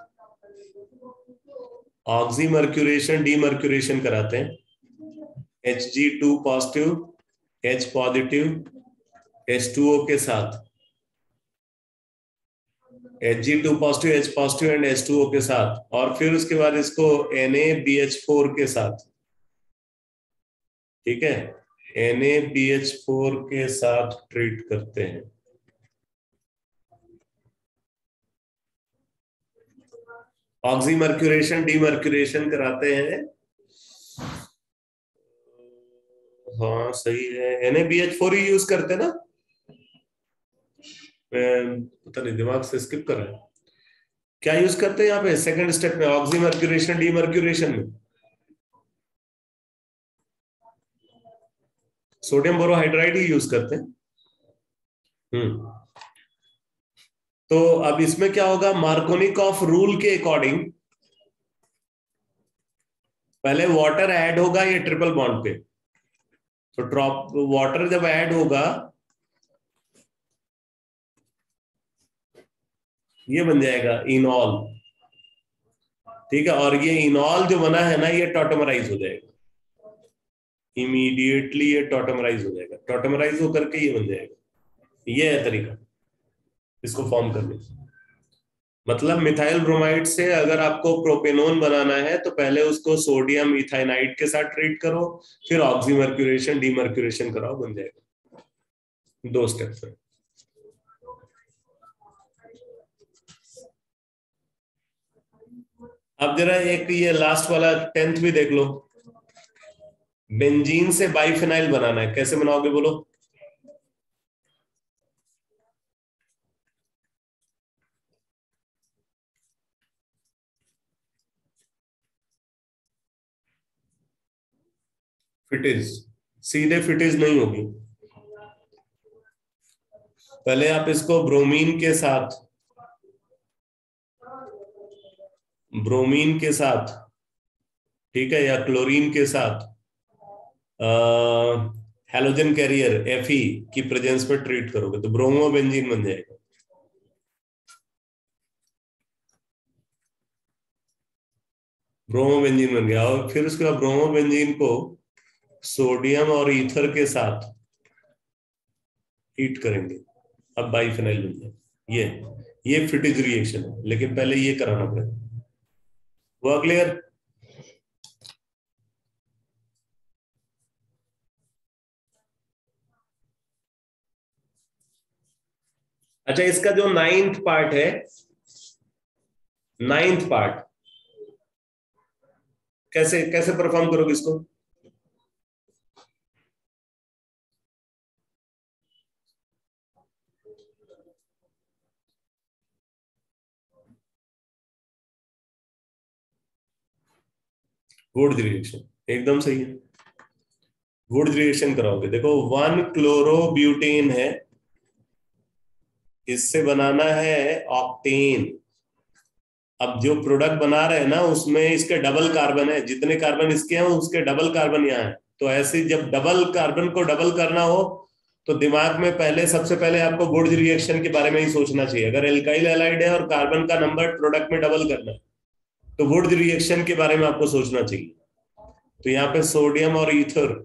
S1: oxymercuration demercuration कराते हैं। H G two positive, H positive, H two O के साथ, H G two positive, H positive and H two O के साथ, और फिर उसके बाद इसको N A B H four के साथ, ठीक है? N A B H four के साथ ट्रीट करते हैं। ऑक्सी मर्क्यूरेशन डीमर्क्यूरेशन कराते हैं। हाँ सही है, N A B H four ही यूज करते हैं ना? पता नहीं, दिमाग से स्किप कर रहे हैं। क्या यूज करते हैं यहाँ पे सेकंड स्टेप में, ऑक्सी मर्क्यूरेशन डीमर्क्यूरेशन में? सोडियम बोरोहाइड्राइड ही यूज करते हैं। हम्म तो अब इसमें क्या होगा, मार्कोनिकॉफ रूल के अकॉर्डिंग पहले वाटर ऐड होगा ये ट्रिपल बॉन्ड पे, तो ड्रॉप वाटर जब ऐड होगा ये बन जाएगा इनॉल, ठीक है। और ये इनॉल जो बना है ना ये टॉटमराइज हो जाएगा, इमीडिएटली ये टॉटमराइज हो जाएगा, टॉटमराइज होकर के ये बन जाएगा। ये है तरीका इसको फॉर्म करने का। मतलब मिथाइल ब्रोमाइड से अगर आपको प्रोपेनोन बनाना है तो पहले उसको सोडियम इथाइनाइड के साथ ट्रीट करो, फिर ऑक्सीमर्क्यूरेशन डीमर्क्यूरेशन कराओ, बन जाएगा। दो स्टेप्स है। अब जरा एक ये लास्ट वाला टेंथ भी देख लो। बेंजीन से बाइफिनाइल बनाना है, कैसे बनाओगे बोलो? फिटिज, सीधे फिटिज नहीं होगी। पहले आप इसको ब्रोमीन के साथ ब्रोमीन के साथ ठीक है, या क्लोरीन के साथ हैलोजन कैरियर एफ ई की प्रेजेंस में ट्रीट करोगे तो ब्रोमो बेंजीन बन जाएगा। ब्रोमो बेंजीन बन गया। और फिर उसके बाद ब्रोमो बेंजीन को सोडियम और ईथर के साथ हीट करेंगे, अब बाइफिनाइल बन जाएगा। ये ये फिटिज रिएक्शन है, लेकिन पहले ये कराना पड़ेगा। हुआ क्लियर? अच्छा, इसका जो नाइन्थ पार्ट है, नाइन्थ पार्ट कैसे कैसे परफॉर्म करोगे इसको? वुड्स रिएक्शन एकदम सही है, वुड्स रिएक्शन कराओगे। देखो वन क्लोरोब्यूटेन है, इससे बनाना है ऑक्टेन। अब जो प्रोडक्ट बना रहे हैं ना उसमें इसके डबल कार्बन है, जितने कार्बन इसके हैं उसके डबल कार्बन यहाँ है। तो ऐसे जब डबल कार्बन को डबल करना हो तो दिमाग में पहले सबसे पहले आपको वुड्स रिएक्शन के बारे में ही सोचना चाहिए। अगर एल्काइल हैलाइड है और कार्बन का नंबर प्रोडक्ट में डबल करना है तो वुड्स रिएक्शन के बारे में आपको सोचना चाहिए। तो यहाँ पे सोडियम और ईथर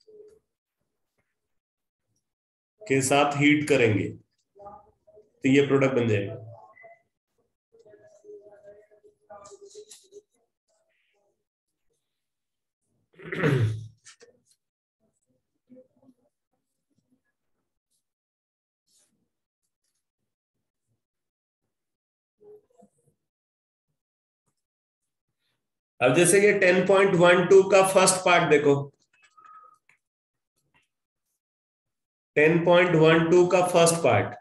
S1: के साथ हीट करेंगे तो ये प्रोडक्ट बन जाएगा। अब जैसे ये टेन पॉइंट वन टू का फर्स्ट पार्ट देखो, टेन पॉइंट वन टू का फर्स्ट पार्ट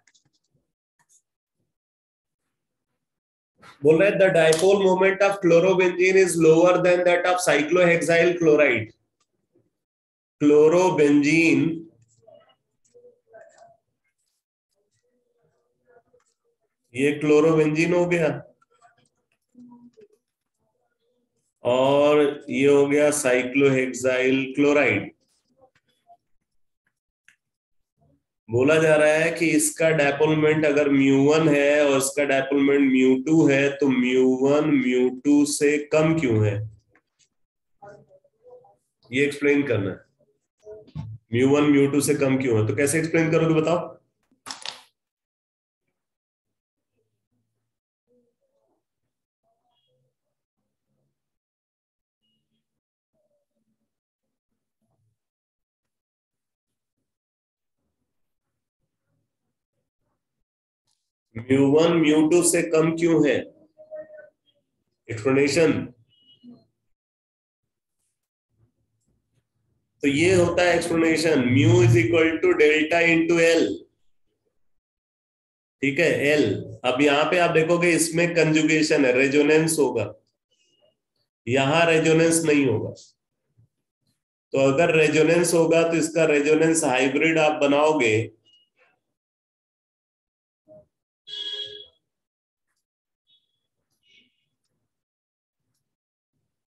S1: बोल रहे the dipole moment of chlorobenzene is lower than that of cyclohexyl chloride. Chlorobenzene ये क्लोरोबेंजीन हो गया और ये हो गया साइक्लोहेक्साइल क्लोराइड। बोला जा रहा है कि इसका डायपोलमेंट अगर म्यू वन है और इसका डायपोलमेंट म्यू टू है तो म्यू वन म्यू टू से कम क्यों है, ये एक्सप्लेन करना है। म्यू वन म्यू टू से कम क्यों है, तो कैसे एक्सप्लेन करोगे बताओ? म्यू वन म्यू टू से कम क्यों है, एक्सप्लेनेशन। तो ये होता है explanation, mu is equal to delta into L, ठीक है, एल। अब यहां पे आप देखोगे इसमें कंजुगेशन है, रेजोनेंस होगा, यहां रेजोनेंस नहीं होगा। तो अगर रेजोनेंस होगा तो इसका रेजोनेंस हाइब्रिड आप बनाओगे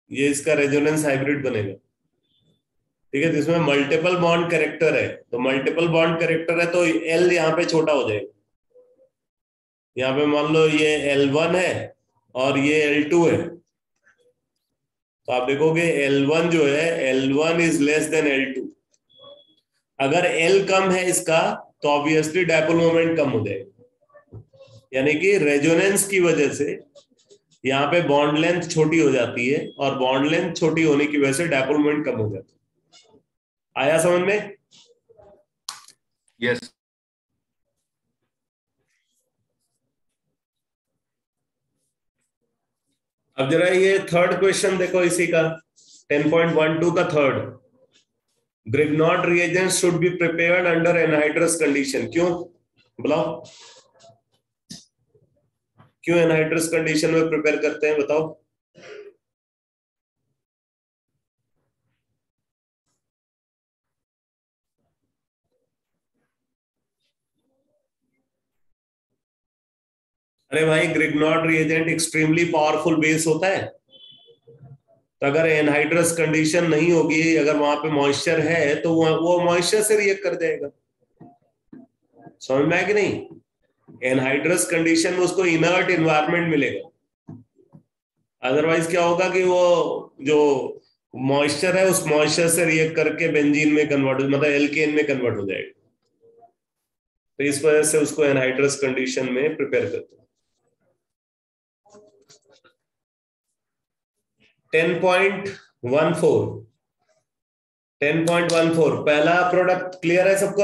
S1: ये इसका रेजोनेंस हाइब्रिड बनेगा। ठीक है, जिसमें मल्टीपल बॉन्ड कैरेक्टर है, तो मल्टीपल बॉन्ड कैरेक्टर है तो एल यहाँ पे छोटा हो जाएगा। यहाँ पे मान लो ये एल वन है और ये एल टू है, तो आप देखोगे एल वन जो है, L one is less than L two. अगर L कम है इसका तो ऑब्वियसली डायपोल मोमेंट कम हो जाएगा, यानी कि रेजोनेंस की वजह से यहाँ पे बॉन्ड लेंथ छोटी हो जाती है, और बॉन्ड लेंथ छोटी होने की वजह से डायपोल मोमेंट कम हो जाता है। आया समझ में?
S2: यस।
S1: अब जरा ये थर्ड क्वेश्चन देखो इसी का, टेन पॉइंट वन टू का third. Grignard reagents should be prepared under anhydrous condition। क्यों बताओ, क्यों anhydrous condition में प्रिपेयर करते हैं बताओ? अरे भाई, Grignard reagent extremely powerful base होता है, तो अगर एनहाइड्रस कंडीशन नहीं होगी, अगर वहां पे मॉइस्चर है तो वो वो मॉइस्चर से रिएक्ट कर जाएगा। समझ में आया कि नहीं? एनहाइड्रस कंडीशन में उसको इनर्ट एनवायरनमेंट मिलेगा, अदरवाइज क्या होगा कि वो जो मॉइस्चर है उस मॉइस्चर से रिएक्ट करके बेंजीन में कन्वर्ट, मतलब एल्केन में कन्वर्ट हो जाएगा। तो इस वजह से उसको एनहाइड्रस कंडीशन में प्रिपेयर करते हैं। Ten point one four, ten point one four पहला प्रोडक्ट क्लियर है सबको?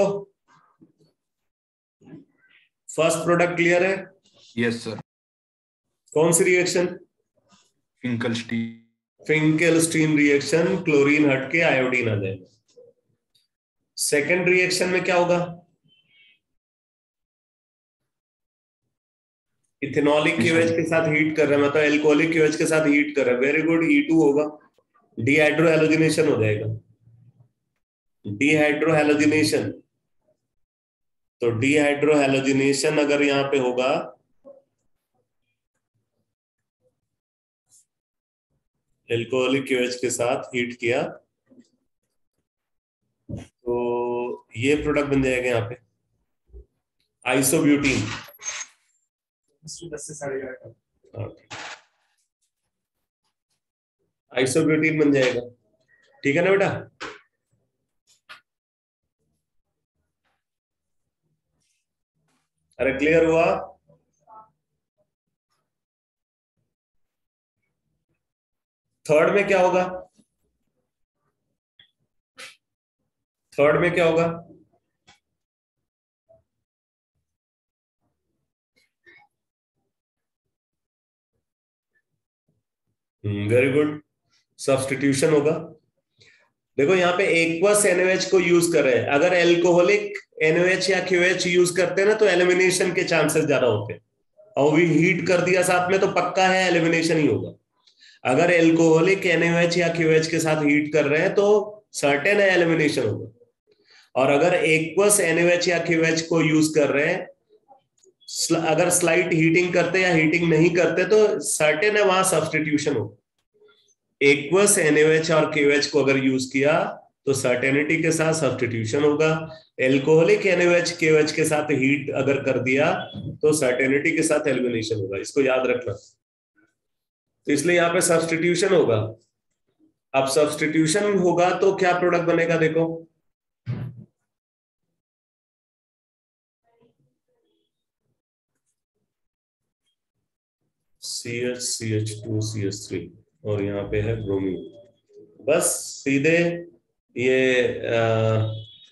S1: फर्स्ट प्रोडक्ट क्लियर है?
S2: Yes sir.
S1: कौन सी reaction?
S2: Finkelstein.
S1: Finkelstein reaction, chlorine हट के आयोडीन आ जाएगा। सेकेंड रिएक्शन में क्या होगा? इथेनॉलिक केवेज के साथ हीट कर रहे हैं, मतलब एल्कोहलिक केवेज के साथ हीट कर रहे हैं। वेरी गुड, ई टू होगा, डीहाइड्रोहैलोजिनेशन हो जाएगा। डीहाइड्रोहैलोजिनेशन, तो डीहाइड्रोहैलोजिनेशन अगर यहां पे होगा, एल्कोहलिक केवेज के साथ हीट किया तो ये प्रोडक्ट बन जाएगा यहाँ पे आइसोब्यूटीन। आइसोब्यूटीन बन जाएगा। ठीक है ना बेटा? अरे क्लियर हुआ? थर्ड में क्या होगा? थर्ड में क्या होगा? वेरी गुड, सब्स्टिट्यूशन होगा। देखो यहाँ पे एक्वस एनओएच को यूज कर रहे हैं, अगर एल्कोहलिक एनओएच या क्यूएच यूज करते हैं ना तो एलिमिनेशन के चांसेस ज्यादा होते हैं, और भी हीट कर दिया साथ में तो पक्का है एलिमिनेशन ही होगा। अगर एल्कोहलिक एनओएच या क्यूएच के साथ हीट कर रहे हैं तो सर्टेन है एलिमिनेशन होगा, और अगर एक्वस एनओएच या क्यूएच को यूज कर रहे हैं, अगर स्लाइट हीटिंग करते या हीटिंग नहीं करते तो सर्टेन है वहां सब्स्टिट्यूशन होगा। एक्वस एनओएच और क्यूएच को अगर यूज किया तो सर्टेनिटी के साथ सब्स्टिट्यूशन होगा। एल्कोहलिक एनओएच क्यूएच के साथ हीट अगर कर दिया तो सर्टेनिटी के साथ एलिमिनेशन होगा, इसको याद रखना। तो इसलिए यहाँ पे सब्स्टिट्यूशन होगा। अब सब्स्टिट्यूशन होगा तो क्या प्रोडक्ट बनेगा? देखो C H C H two C H three और यहाँ पे है ब्रोमीन। बस सीधे ये आ,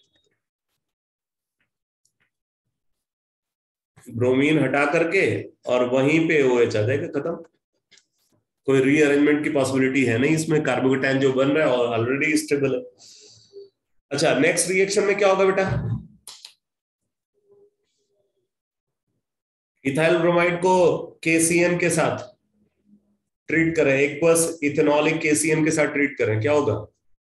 S1: ब्रोमीन हटा करके और वहीं पे OH आ जाएगा, खत्म। कोई रीअरेंजमेंट की पॉसिबिलिटी है नहीं इसमें, कार्बोकेटायन जो बन रहा है और ऑलरेडी स्टेबल है। अच्छा, नेक्स्ट रिएक्शन में क्या होगा बेटा? इथाइल ब्रोमाइड को के सी एन के साथ ट्रीट करें, एक्वस इथेनॉलिक के सी एन के साथ ट्रीट करें, क्या होगा?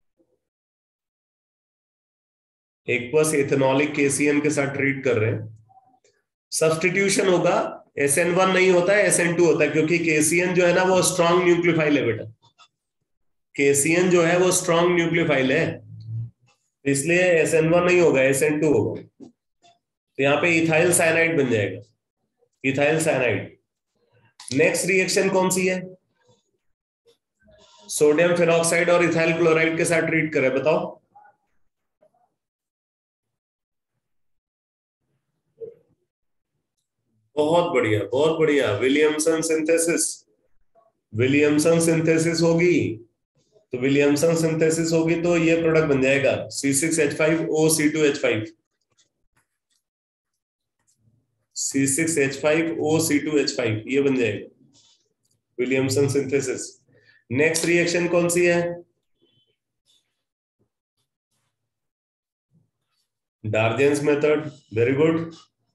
S1: एक्वस इथेनॉलिक के सी एन के साथ ट्रीट कर रहे हैं, सब्स्टिट्यूशन होगा। एस एन वन नहीं होता है, एस एन टू होता है, क्योंकि के सी एन जो है ना वो स्ट्रॉन्ग न्यूक्लियोफाइल है बेटा। केसीएन जो है वो स्ट्रॉन्ग न्यूक्लियोफाइल है, इसलिए एस एन वन नहीं होगा, एस एन टू होगा। तो यहाँ पे इथाइल साइनाइड बन जाएगा, इथाइल साइनाइड। नेक्स्ट रिएक्शन कौन सी है? सोडियम फेनॉक्साइड और इथाइल क्लोराइड के साथ ट्रीट करें, बताओ। बहुत बढ़िया, बहुत बढ़िया, विलियमसन सिंथेसिस। विलियमसन सिंथेसिस होगी, तो विलियमसन सिंथेसिस होगी तो ये प्रोडक्ट बन जाएगा C six H five O C two H five, C six H five O C two H five, ये बन जाएगा विलियमसन सिंथेसिस। नेक्स्ट रिएक्शन कौन सी है? Darzens method, very good,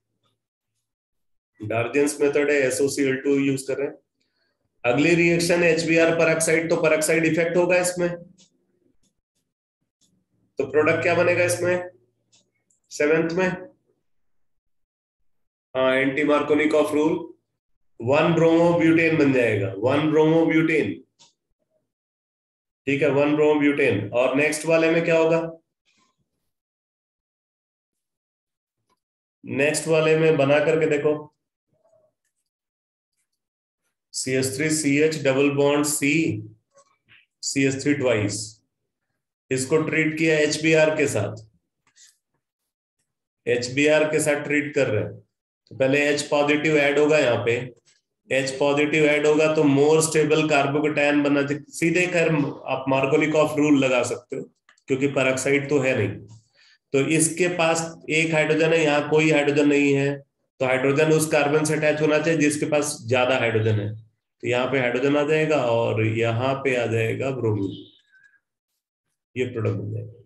S1: Darzens method है, S O C L two use कर रहे हैं। अगली reaction H B R peroxide, तो परऑक्साइड इफेक्ट होगा इसमें, तो प्रोडक्ट क्या बनेगा इसमें सेवेंथ में? हाँ, anti Markovnikov rule, one bromobutane बन जाएगा, वन ब्रोमोब्यूटेन, ठीक है, वन ब्रोमोब्यूटेन। और नेक्स्ट वाले में क्या होगा? नेक्स्ट वाले में बना करके देखो, C H three C H double bond C, C H three twice, इसको ट्रीट किया एच बी आर के साथ, एच बी आर के साथ ट्रीट कर रहे हैं, तो पहले H पॉजिटिव ऐड होगा, यहाँ पे H पॉजिटिव ऐड होगा तो मोर स्टेबल कार्बोकेटायन बना, सीधे कर आप मार्कोनिकॉफ रूल लगा सकते हो, क्योंकि परऑक्साइड तो है नहीं। तो इसके पास एक हाइड्रोजन है, यहाँ कोई हाइड्रोजन नहीं है, तो हाइड्रोजन उस कार्बन से अटैच होना चाहिए जिसके पास ज्यादा हाइड्रोजन है, तो यहाँ पे हाइड्रोजन आ जाएगा और यहाँ पे आ जाएगा ब्रोमीन, ये प्रोडक्ट बन जाएगा।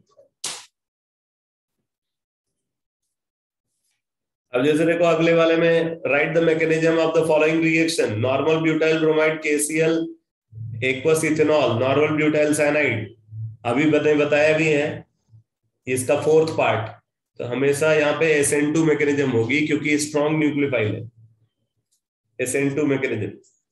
S1: अब जैसे देखो अगले वाले में, write the mechanism of the following reaction, normal butyl bromide K C L aqueous ethanol, normal butyl cyanide, अभी बता बताया भी है इसका फोर्थ पार्ट, तो हमेशा यहाँ पे एस एन टू मैकेनिज्म होगी क्योंकि स्ट्रॉन्ग न्यूक्लियोफाइल है, एस एन टू मैकेनिज्म।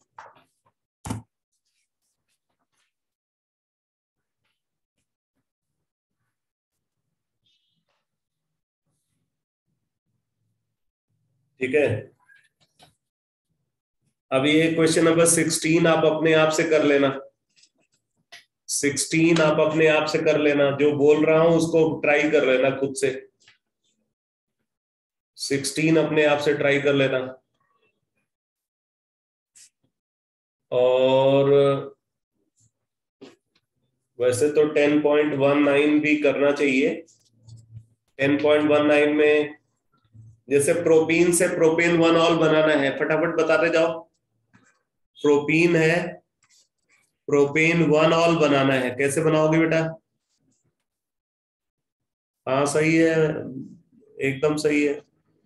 S1: ठीक है, अब ये क्वेश्चन नंबर सिक्सटीन आप अपने आप से कर लेना, सिक्सटीन आप अपने आप से कर लेना, जो बोल रहा हूं उसको ट्राई कर लेना खुद से, सिक्सटीन अपने आप से ट्राई कर लेना। और वैसे तो टेन पॉइंट वन नाइन भी करना चाहिए, टेन पॉइंट वन नाइन में जैसे प्रोपीन से प्रोपेन वन ऑल बनाना है, फटाफट बताते जाओ। प्रोपीन है, प्रोपेन वन ऑल बनाना है, कैसे बनाओगे बेटा? हाँ सही है, एकदम सही है।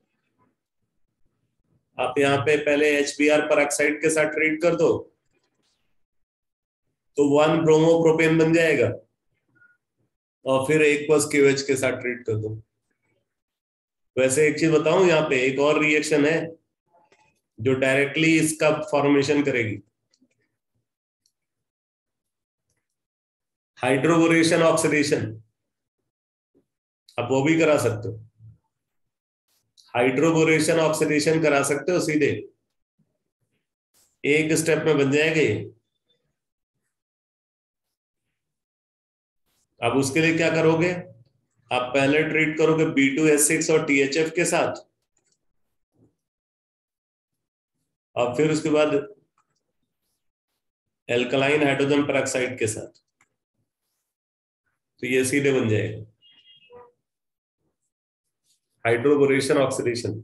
S1: आप यहाँ पे पहले एच बी आर परऑक्साइड के साथ ट्रीट कर दो तो वन ब्रोमो प्रोपेन बन जाएगा, और फिर एक्वस क्यूएच के साथ ट्रीट कर दो। वैसे एक चीज बताऊं, यहाँ पे एक और रिएक्शन है जो डायरेक्टली इसका फॉर्मेशन करेगी, हाइड्रोबोरेशन ऑक्सीडेशन, आप वो भी करा सकते हो, हाइड्रोबोरेशन ऑक्सीडेशन करा सकते हो सीधे, एक स्टेप में बन जाएंगे। अब उसके लिए क्या करोगे, आप पहले ट्रीट करोगे बी टू एस सिक्स और टी एच एफ के साथ, और फिर उसके बाद एल्कलाइन हाइड्रोजन पेरोक्साइड के साथ, तो ये सीधे बन जाएगा हाइड्रोबोरेशन ऑक्सीडेशन।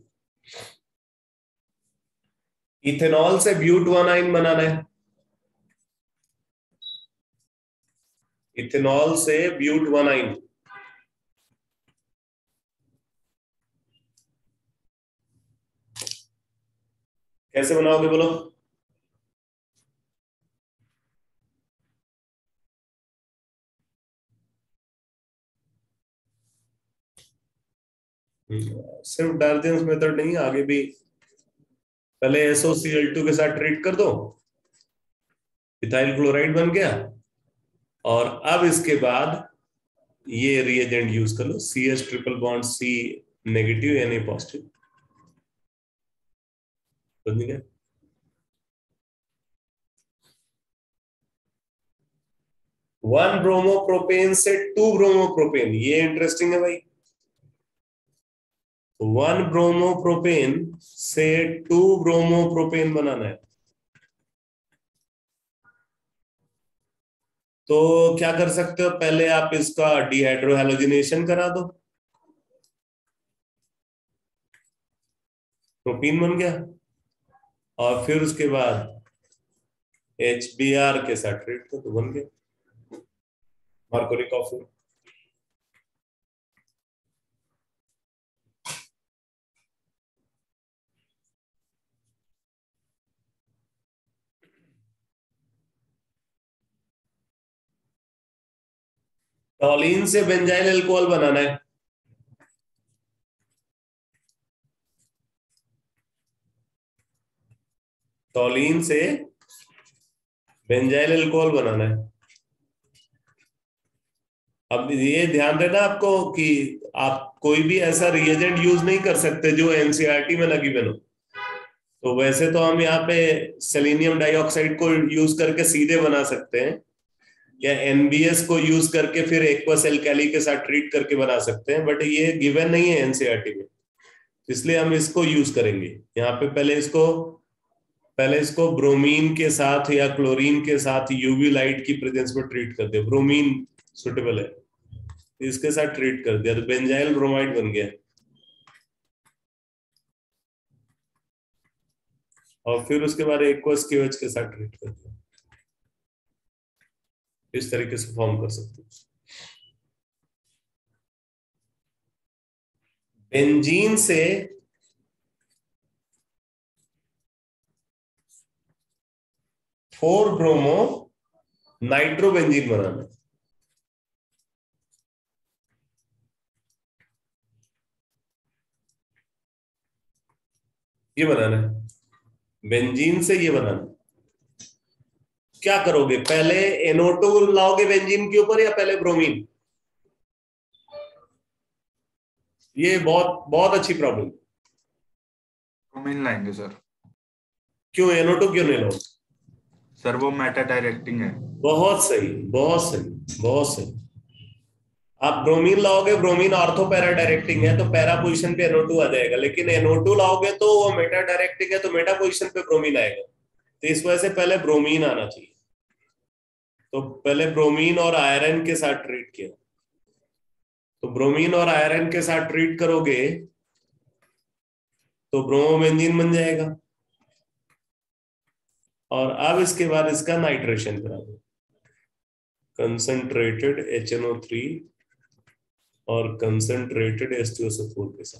S1: इथेनॉल से ब्यूट वन आइन बनाना है, इथेनॉल से ब्यूट वन आइन, कैसे बनाओगे बोलो? सिर्फ डार्जेंस मेथड नहीं, आगे भी, पहले S O C L two के साथ ट्रीट कर दो, इथाइल क्लोराइड बन गया, और अब इसके बाद ये रिएजेंट यूज कर लो, C H triple bond C negative यानी पॉजिटिव। समझ गए? वन ब्रोमोप्रोपेन से टू ब्रोमोप्रोपेन, ये इंटरेस्टिंग है भाई। वन ब्रोमोप्रोपेन से टू ब्रोमोप्रोपेन बनाना है, तो क्या कर सकते हो, पहले आप इसका डिहाइड्रोहैलोजिनेशन करा दो, प्रोपीन बन गया, और फिर उसके बाद एच बी आर के साथ ट्रीट कर तो बन गया मरकरी कॉफी। टॉलिन से बेंजाइल अल्कोहल बनाना है, टॉलिन से बेंजाइल अल्कोहल बनाना है। अब ये ध्यान देना आपको कि आप कोई भी ऐसा रिएजेंट यूज नहीं कर सकते जो एनसीईआरटी में लगी बनो। तो वैसे तो हम यहाँ पे सेलेनियम डाइऑक्साइड को यूज करके सीधे बना सकते हैं, या एनबीएस को यूज करके फिर एक्वस एल्कली के साथ ट्रीट करके बना सकते हैं, बट ये गिवन नहीं है एनसीईआरटी में, इसलिए हम इसको यूज करेंगे। यहाँ पे पहले इसको पहले इसको ब्रोमीन के साथ या क्लोरीन के साथ यूवी लाइट की प्रेजेंस में ट्रीट कर दिया, ब्रोमीन सुटेबल है, इसके साथ ट्रीट कर दिया तो बेंजाइल ब्रोमाइड बन गया, और फिर उसके बाद एक्वस केओएच के साथ ट्रीट कर दिया। इस तरीके से फॉर्म कर सकते हैं। बेंजीन से फोर ब्रोमो नाइट्रोबेंजीन बनाना है, ये बनाना है, बेंजीन से ये बनाना। क्या करोगे, पहले एन ओ टू लाओगे बेंजीन के ऊपर या पहले ब्रोमीन? ये बहुत बहुत अच्छी प्रॉब्लम।
S2: ब्रोमीन लाएंगे सर।
S1: क्यों एन ओ टू क्यों नहीं लाओगे?
S2: सर वो मेटा डायरेक्टिंग है।
S1: बहुत सही, बहुत सही, बहुत सही। आप ब्रोमीन लाओगे, ब्रोमीन ऑर्थो पैरा डायरेक्टिंग है, तो पैरा पोजीशन पे एन ओ टू आ जाएगा, लेकिन एन ओ टू लाओगे तो वो मेटा डायरेक्टिंग है, तो मेटा पोजीशन पे ब्रोमीन आएगा, तो इस वजह से पहले ब्रोमीन आना चाहिए। तो पहले ब्रोमीन और आयरन के साथ ट्रीट किया, तो ब्रोमीन और आयरन के साथ ट्रीट करोगे तो ब्रोमोबेंजीन बन जाएगा, और अब इसके बाद इसका नाइट्रेशन करा दो, concentrated H N O three और concentrated H two S O four के साथ।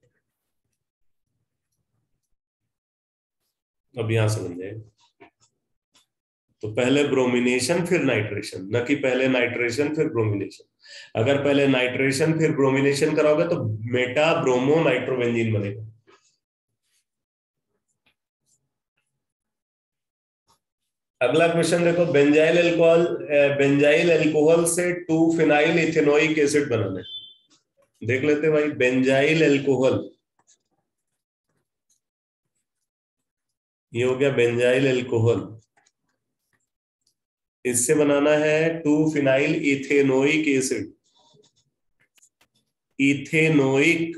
S1: अब यहां से बन जाएगा, तो पहले ब्रोमिनेशन फिर नाइट्रेशन, न कि पहले नाइट्रेशन फिर ब्रोमिनेशन। अगर पहले नाइट्रेशन फिर ब्रोमिनेशन कराओगे तो मेटा ब्रोमो नाइट्रोबेंजीन बनेगा। अगला क्वेश्चन देखो, बेंजाइल अल्कोहल बेंजाइल अल्कोहल से टू फिनाइल इथेनोइक एसिड बनाना है। देख लेते हैं भाई, बेंजाइल अल्कोहल, ये हो गया बेंजाइल अल्कोहल, इससे बनाना है two phenyl ethanoic acid, ethanoic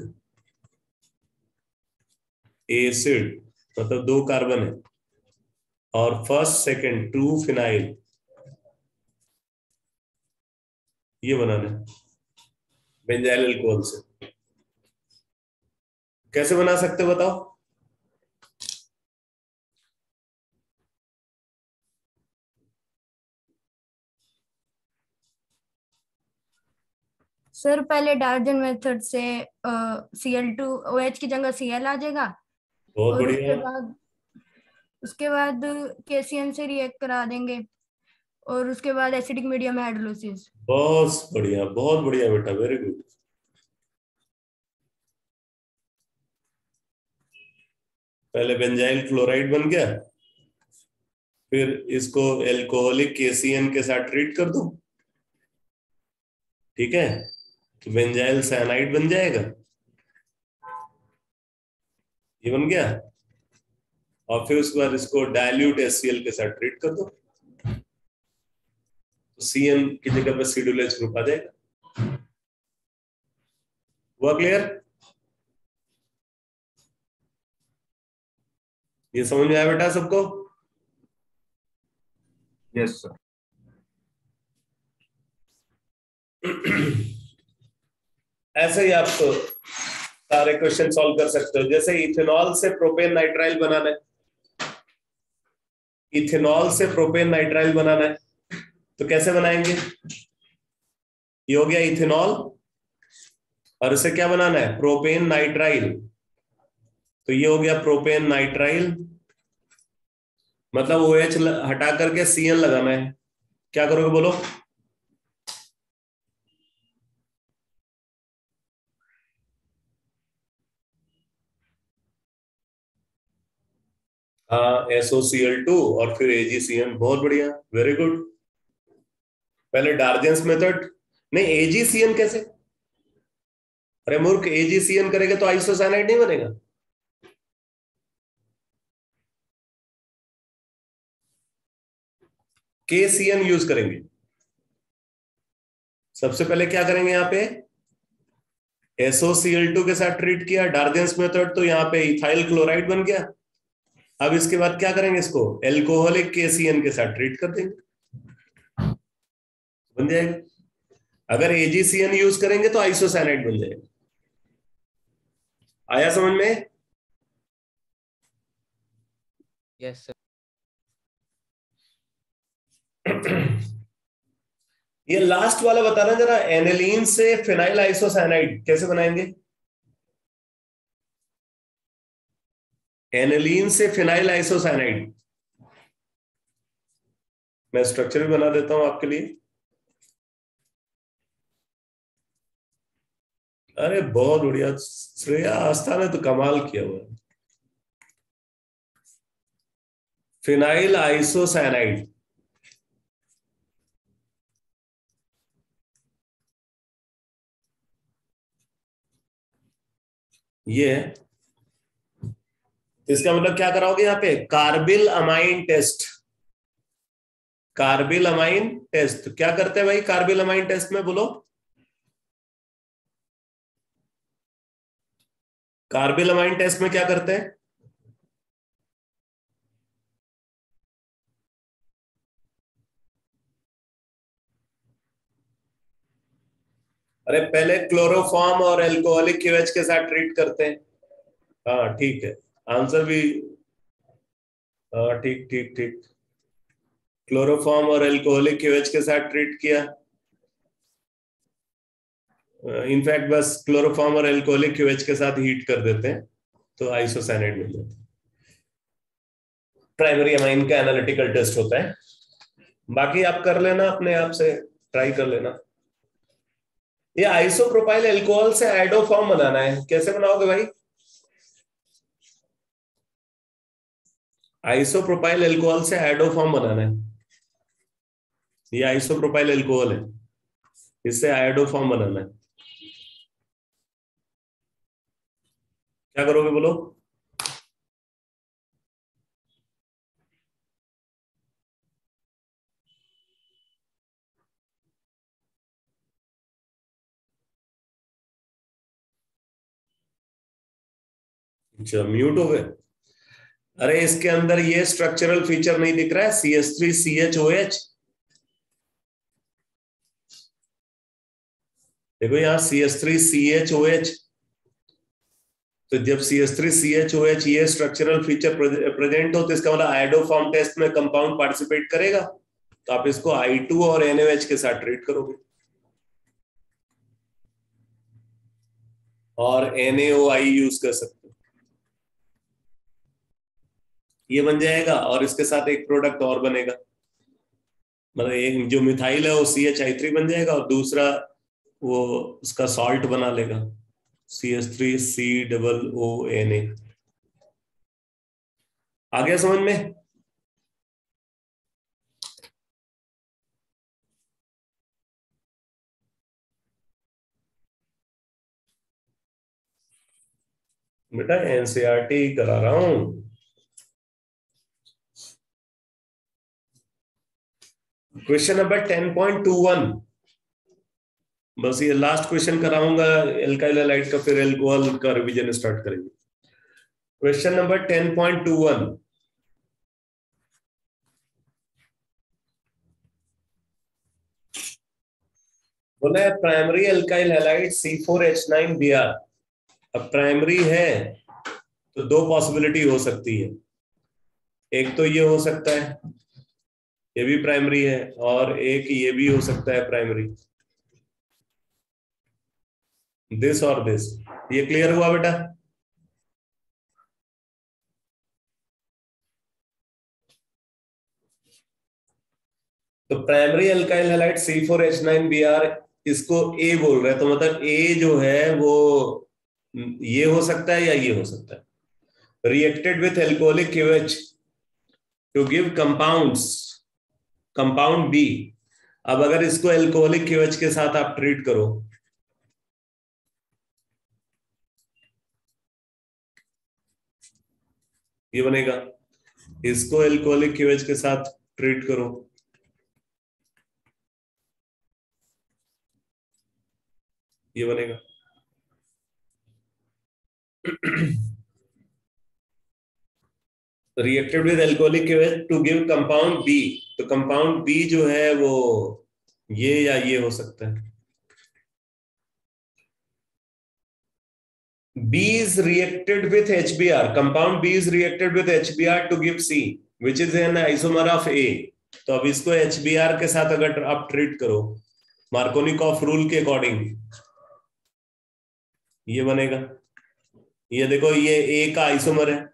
S1: acid मतलब दो कार्बन है, और फर्स्ट सेकंड टू फिनाइल, ये बनाना है बेंजाइल अल्कोहल से। कैसे बना सकते हो बताओ?
S3: सर पहले डार्जन मेथड से C L to O H की जगह सी एल आ जाएगा,
S1: बहुत
S3: और
S1: बढ़िया।
S3: उसके बाद उसके बाद के सी एन से रिएक्ट करा देंगे, और उसके बाद एसिडिक मीडियम हाइड्रोलिसिस।
S1: बहुत बढ़िया, बहुत बढ़िया बेटा, वेरी गुड। पहले बेंजाइल क्लोराइड बन गया, फिर इसको एल्कोहलिक के सी एन के साथ ट्रीट कर दो, ठीक है, तो बेंजाइल साइनाइड बन जाएगा, ये बन गया। और फिर उसके बाद इसको डाइल्यूट एचसीएल के साथ ट्रीट कर दो, तो सीएन की जगह पर सी डबल एच ग्रुप आ जाएगा। हुआ क्लियर? ये समझ में आया बेटा सबको?
S2: Yes sir.
S1: ऐसे ही आप तो सारे क्वेश्चन सॉल्व कर सकते हो। जैसे इथेनॉल से प्रोपेन नाइट्राइल बनाना है, इथेनॉल से प्रोपेन नाइट्राइल बनाना है, तो कैसे बनाएंगे? ये हो गया इथेनॉल, और इसे क्या बनाना है? Propane nitrile. तो ये हो गया प्रोपेन नाइट्राइल, मतलब ओ एच हटा करके सी एन लगाना है। क्या करोगे बोलो? हाँ, S O C L two और फिर ए जी सी एन। बहुत बढ़िया, वेरी गुड। पहले डार्जेंस मेथड, नहीं ए जी सी एन कैसे? अरे मूर्ख, ए जी सी एन करेगा तो आइसोसाइनाइड नहीं बनेगा। के सी एन यूज करेंगे। सबसे पहले क्या करेंगे? यहाँ पे S O C L two के साथ ट्रीट किया, डार्जेंस मेथड, तो यहाँ पे इथाइल क्लोराइड बन गया। अब इसके बाद क्या करेंगे? इसको एल्कोहलिक के सी एन के साथ ट्रीट कर देंगे, बन जाएगा। अगर ए जी सी एन यूज करेंगे तो आइसोसाइनाइड बन जाएगा। आया समझ में?
S4: Yes sir.
S1: ये लास्ट वाला बता रहा जरा, एनिलीन से फिनाइल आइसोसाइनाइड कैसे बनाएंगे? एनिलीन से फिनाइल आइसोसाइनाइड मैं स्ट्रक्चर भी बना देता हूं आपके लिए। अरे बहुत बढ़िया, श्रेया आस्था ने तो कमाल किया हुआ है। फिनाइल आइसोसाइनाइड, ये है। इसका मतलब क्या कराओगे यहाँ पे? Carbylamine test. Carbylamine test क्या करते हैं भाई? कार्बिल अमाइन टेस्ट में बोलो, कार्बिल अमाइन टेस्ट में क्या करते हैं? अरे पहले क्लोरोफॉर्म और एल्कोहलिक क्यूएच के साथ ट्रीट करते हैं। हाँ ठीक है, आंसर भी हाँ ठीक ठीक ठीक। क्लोरोफॉर्म और एल्कोहलिक क्यूएच के साथ ट्रीट किया। इनफैक्ट बस क्लोरोफॉर्म और एल्कोहलिक क्यूएच के साथ हीट कर देते हैं तो आइसोसाइनाइड मिल जाता है। प्राइमरी अमाइन का एनालिटिकल टेस्ट होता है, बाकी आप कर लेना अपने आप से, ट्राई कर लेना। ये आइसोप्रोपाइल एल्कोहल से आयोडोफॉर्म बनाना है, कैसे बनाओगे भाई? आइसोप्रोपाइल एल्कोहल से आयोडोफॉर्म बनाना है। ये आइसोप्रोपाइल एल्कोहल है, इससे आयोडोफॉर्म बनाना है। क्या करोगे बोलो? अच्छा, म्यूट हो गए। अरे इसके अंदर ये स्ट्रक्चरल फीचर नहीं दिख रहा है, C S three C H O H. देखो यहाँ C S three C H O H, तो जब C S three C H O H ये स्ट्रक्चरल फीचर प्रेजेंट हो तो इसका मतलब आयोडोफॉर्म टेस्ट में कंपाउंड पार्टिसिपेट करेगा, तो आप इसको आई टू और एन ओ एच के साथ ट्रीट करोगे और N A O I use कर सकते हो, ये बन जाएगा। और इसके साथ एक प्रोडक्ट और बनेगा, मतलब एक जो मिथाइल है वो सी एच आई थ्री बन जाएगा और दूसरा वो उसका सॉल्ट बना लेगा, C S three C double O N A. आ गया समझ में? बेटा एनसीईआरटी करा रहा हूं। Question number ten point two one, बस ये लास्ट क्वेश्चन कराऊंगा एल्काइल हैलाइड का, फिर एल्कोहल का रिवीजन स्टार्ट करेंगे। Question number ten point two one, बोला है primary alkyl halide C four H nine B R. अब प्राइमरी है तो दो पॉसिबिलिटी हो सकती है, एक तो ये हो सकता है ये भी प्राइमरी है, और एक ये भी हो सकता है प्राइमरी, दिस और दिस। ये क्लियर हुआ बेटा? तो primary alkyl halide C four H nine B R, इसको ए बोल रहे हैं, तो मतलब ए जो है वो ये हो सकता है या ये हो सकता है। Reacted with alcoholic KOH to give compounds, compound B. अब अगर इसको एल्कोहलिक क्यूएच के साथ आप ट्रीट करो, ये बनेगा। इसको एल्कोहलिक क्यूएच के साथ ट्रीट करो, ये बनेगा। Reacted with alcoholic KOH to give compound B, तो कंपाउंड बी जो है वो ये या ये हो सकता है। B is reacted with H B R, compound B is reacted with H B R to give C, which is an isomer of A। तो अब इसको H B R के साथ अगर आप ट्रीट करो मार्कोनिकॉफ रूल के अकॉर्डिंग, ये बनेगा। ये देखो ये A का आइसोमर है,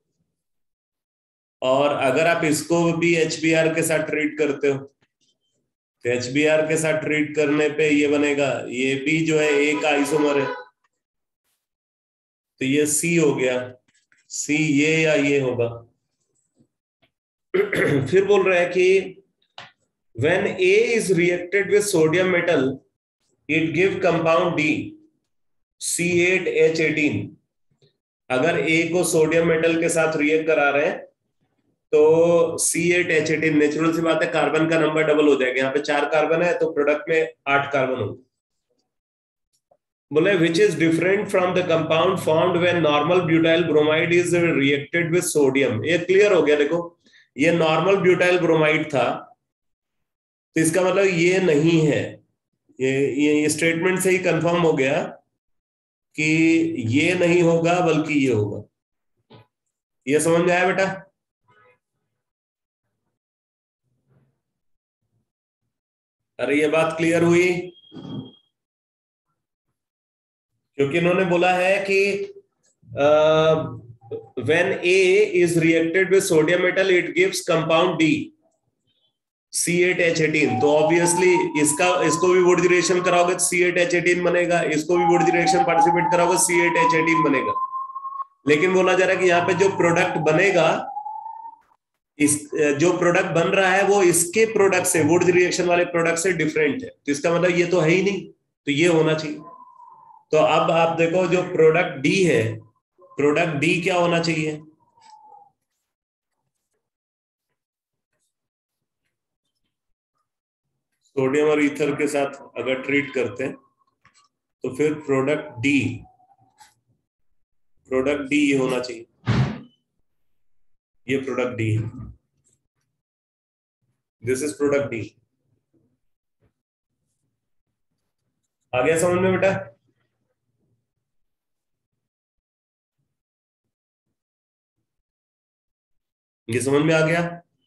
S1: और अगर आप इसको भी H B R के साथ ट्रीट करते हो तो H B R के साथ ट्रीट करने पे ये बनेगा, ये भी जो है A का आइसोमर है, तो ये C हो गया। C ये या ये होगा। फिर बोल रहा है कि when A is reacted with sodium metal it give compound D C eight H eighteen. अगर A को सोडियम मेटल के साथ रिएक्ट करा रहे हैं तो C eight H eighteen, natural सी बात है कार्बन का नंबर डबल हो जाएगा। यहाँ पे चार कार्बन है तो प्रोडक्ट में आठ कार्बन होंगे। बोले which is different from the compound formed when normal butyl bromide is reacted with sodium। ये क्लियर हो गया। देखो ये नॉर्मल ब्यूटाइल ब्रोमाइड था, तो इसका मतलब ये नहीं है। ये ये, ये स्टेटमेंट से ही कंफर्म हो गया कि ये नहीं होगा बल्कि ये होगा। ये समझ में आया बेटा? अरे ये बात क्लियर हुई? क्योंकि इन्होंने बोला है कि when A is reacted with sodium metal it gives compound D C eight H eighteen. तो ऑब्वियसली इसका इसको भी वुड रिएक्शन कराओगे तो C एट H एटीन बनेगा, इसको भी वुड रिएक्शन पार्टिसिपेट कराओगे C एट H एटीन बनेगा। लेकिन बोला जा रहा है कि यहाँ पे जो प्रोडक्ट बनेगा, इस जो प्रोडक्ट बन रहा है वो इसके प्रोडक्ट से, वुड रिएक्शन वाले प्रोडक्ट से डिफरेंट है। तो इसका मतलब ये तो है ही नहीं, तो ये होना चाहिए। तो अब आप देखो जो प्रोडक्ट डी है, प्रोडक्ट डी क्या होना चाहिए? सोडियम और ईथर के साथ अगर ट्रीट करते हैं तो फिर प्रोडक्ट डी, प्रोडक्ट डी ये होना चाहिए। ये प्रोडक्ट डी है, दिस इज प्रोडक्ट डी। आ गया समझ में बेटा? ये समझ में आ गया?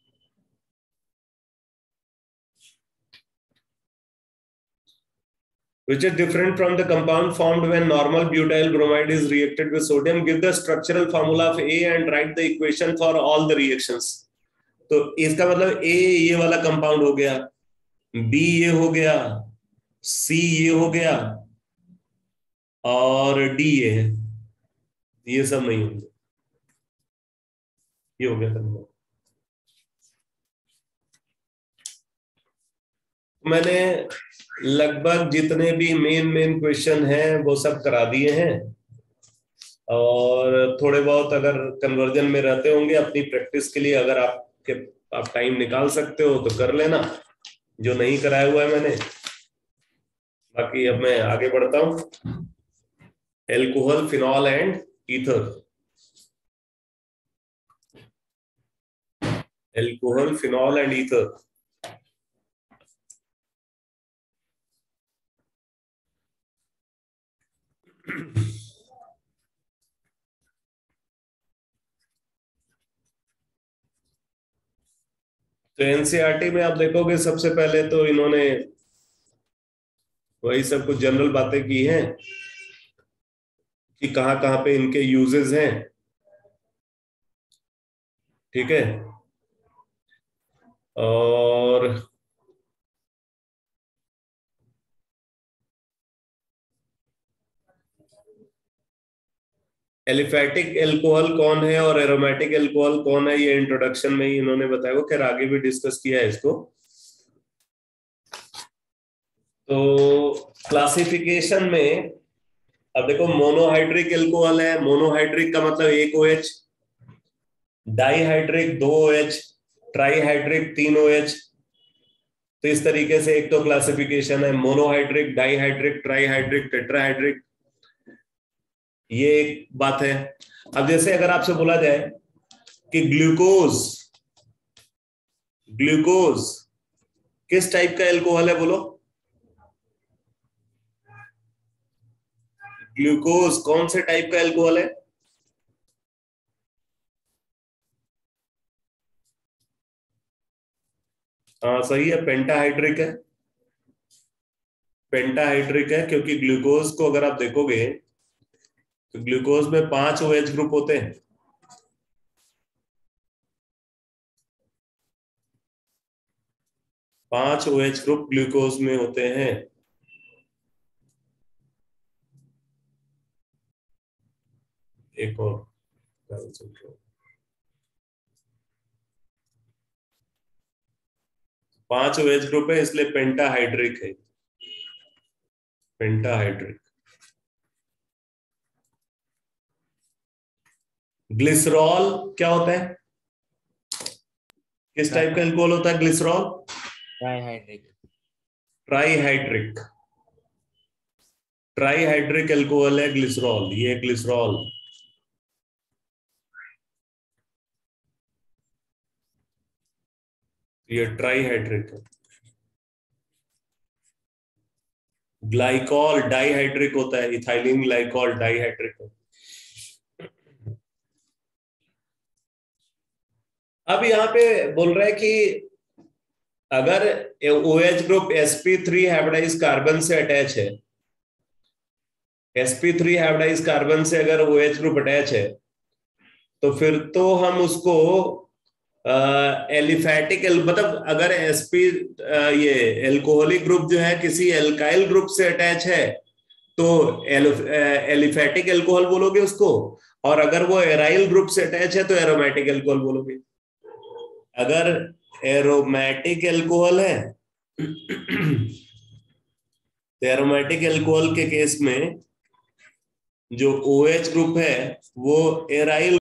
S1: Which is different from the compound formed when normal butyl bromide is reacted with sodium। Give the structural formula of A and write the equation for all the reactions। तो इसका मतलब A ये वाला कंपाउंड हो गया, B ये हो गया, C ये हो गया, और D ये है। ये सब नहीं होंगे, ये हो गया कंपाउंड। मैंने लगभग जितने भी मेन मेन क्वेश्चन हैं वो सब करा दिए हैं। और थोड़े बहुत अगर कन्वर्जन में रहते होंगे अपनी प्रैक्टिस के लिए, अगर आपके आप टाइम निकाल सकते हो तो कर लेना, जो नहीं कराया हुआ है मैंने। बाकी अब मैं आगे बढ़ता हूं। Alcohol, phenol and ether. Alcohol, phenol and ether. तो एनसीईआरटी में आप देखोगे सबसे पहले तो इन्होंने वही सब कुछ जनरल बातें की हैं कि कहां कहां पे इनके यूजेस हैं, ठीक है। और एलिफैटिक एल्कोहल कौन है और एरोमेटिक एल्कोहल कौन है, ये इंट्रोडक्शन में ही इन्होंने बताया वो, खैर आगे भी डिस्कस किया है इसको। तो क्लासिफिकेशन में अब देखो, मोनोहाइड्रिक एल्कोहल है, मोनोहाइड्रिक का मतलब एक OH, डाईहाइड्रिक दो OH, ट्राईहाइड्रिक तीन OH। तो इस तरीके से एक तो क्लासिफिकेशन है, मोनोहाइड्रिक, डाईहाइड्रिक, ट्राईहाइड्रिक, टेट्राहाइड्रिक, ये एक बात है। अब जैसे अगर आपसे बोला जाए कि ग्लूकोज, ग्लूकोज किस टाइप का एल्कोहल है, बोलो। ग्लूकोज कौन से टाइप का एल्कोहल है? हाँ सही है, पेंटाहाइड्रिक है। पेंटाहाइड्रिक है क्योंकि ग्लूकोज को अगर आप देखोगे तो ग्लूकोज में पांच OH ग्रुप होते हैं। पांच OH ग्रुप ग्लूकोज में होते हैं। एक और पांच OH ग्रुप है, इसलिए पेंटाहाइड्रिक है। पेंटाहाइड्रिक। ग्लिसरॉल क्या होता है? किस टाइप का एल्कोहल होता है glycerol?
S4: Trihydric.
S1: Trihydric. Trihydric alcohol है ग्लिसरॉल, ये ग्लिसरॉल। ये ट्राईहाइड्रिक है। ग्लाइकॉल डाईहाइड्रिक होता है, इथाइलिन ग्लाइकॉल डाईहाइड्रिक है। अब यहाँ पे बोल रहा है कि अगर OH group S P three hybridise carbon से अटैच है, S P three hybridise carbon से अगर OH ग्रुप अटैच है तो फिर तो हम उसको एलिफैटिक एल मतलब अगर sp ये एल्कोहलिक ग्रुप जो है किसी एल्काइल ग्रुप से अटैच है तो एलिफैटिक एल्कोहल बोलोगे उसको, और अगर वो एराइल ग्रुप से अटैच है तो एरोमेटिक एल्कोहल बोलोगे। अगर एरोमेटिक एल्कोहल है तो एरोमेटिक एल्कोहल के केस में जो OH ग्रुप है वो एराइल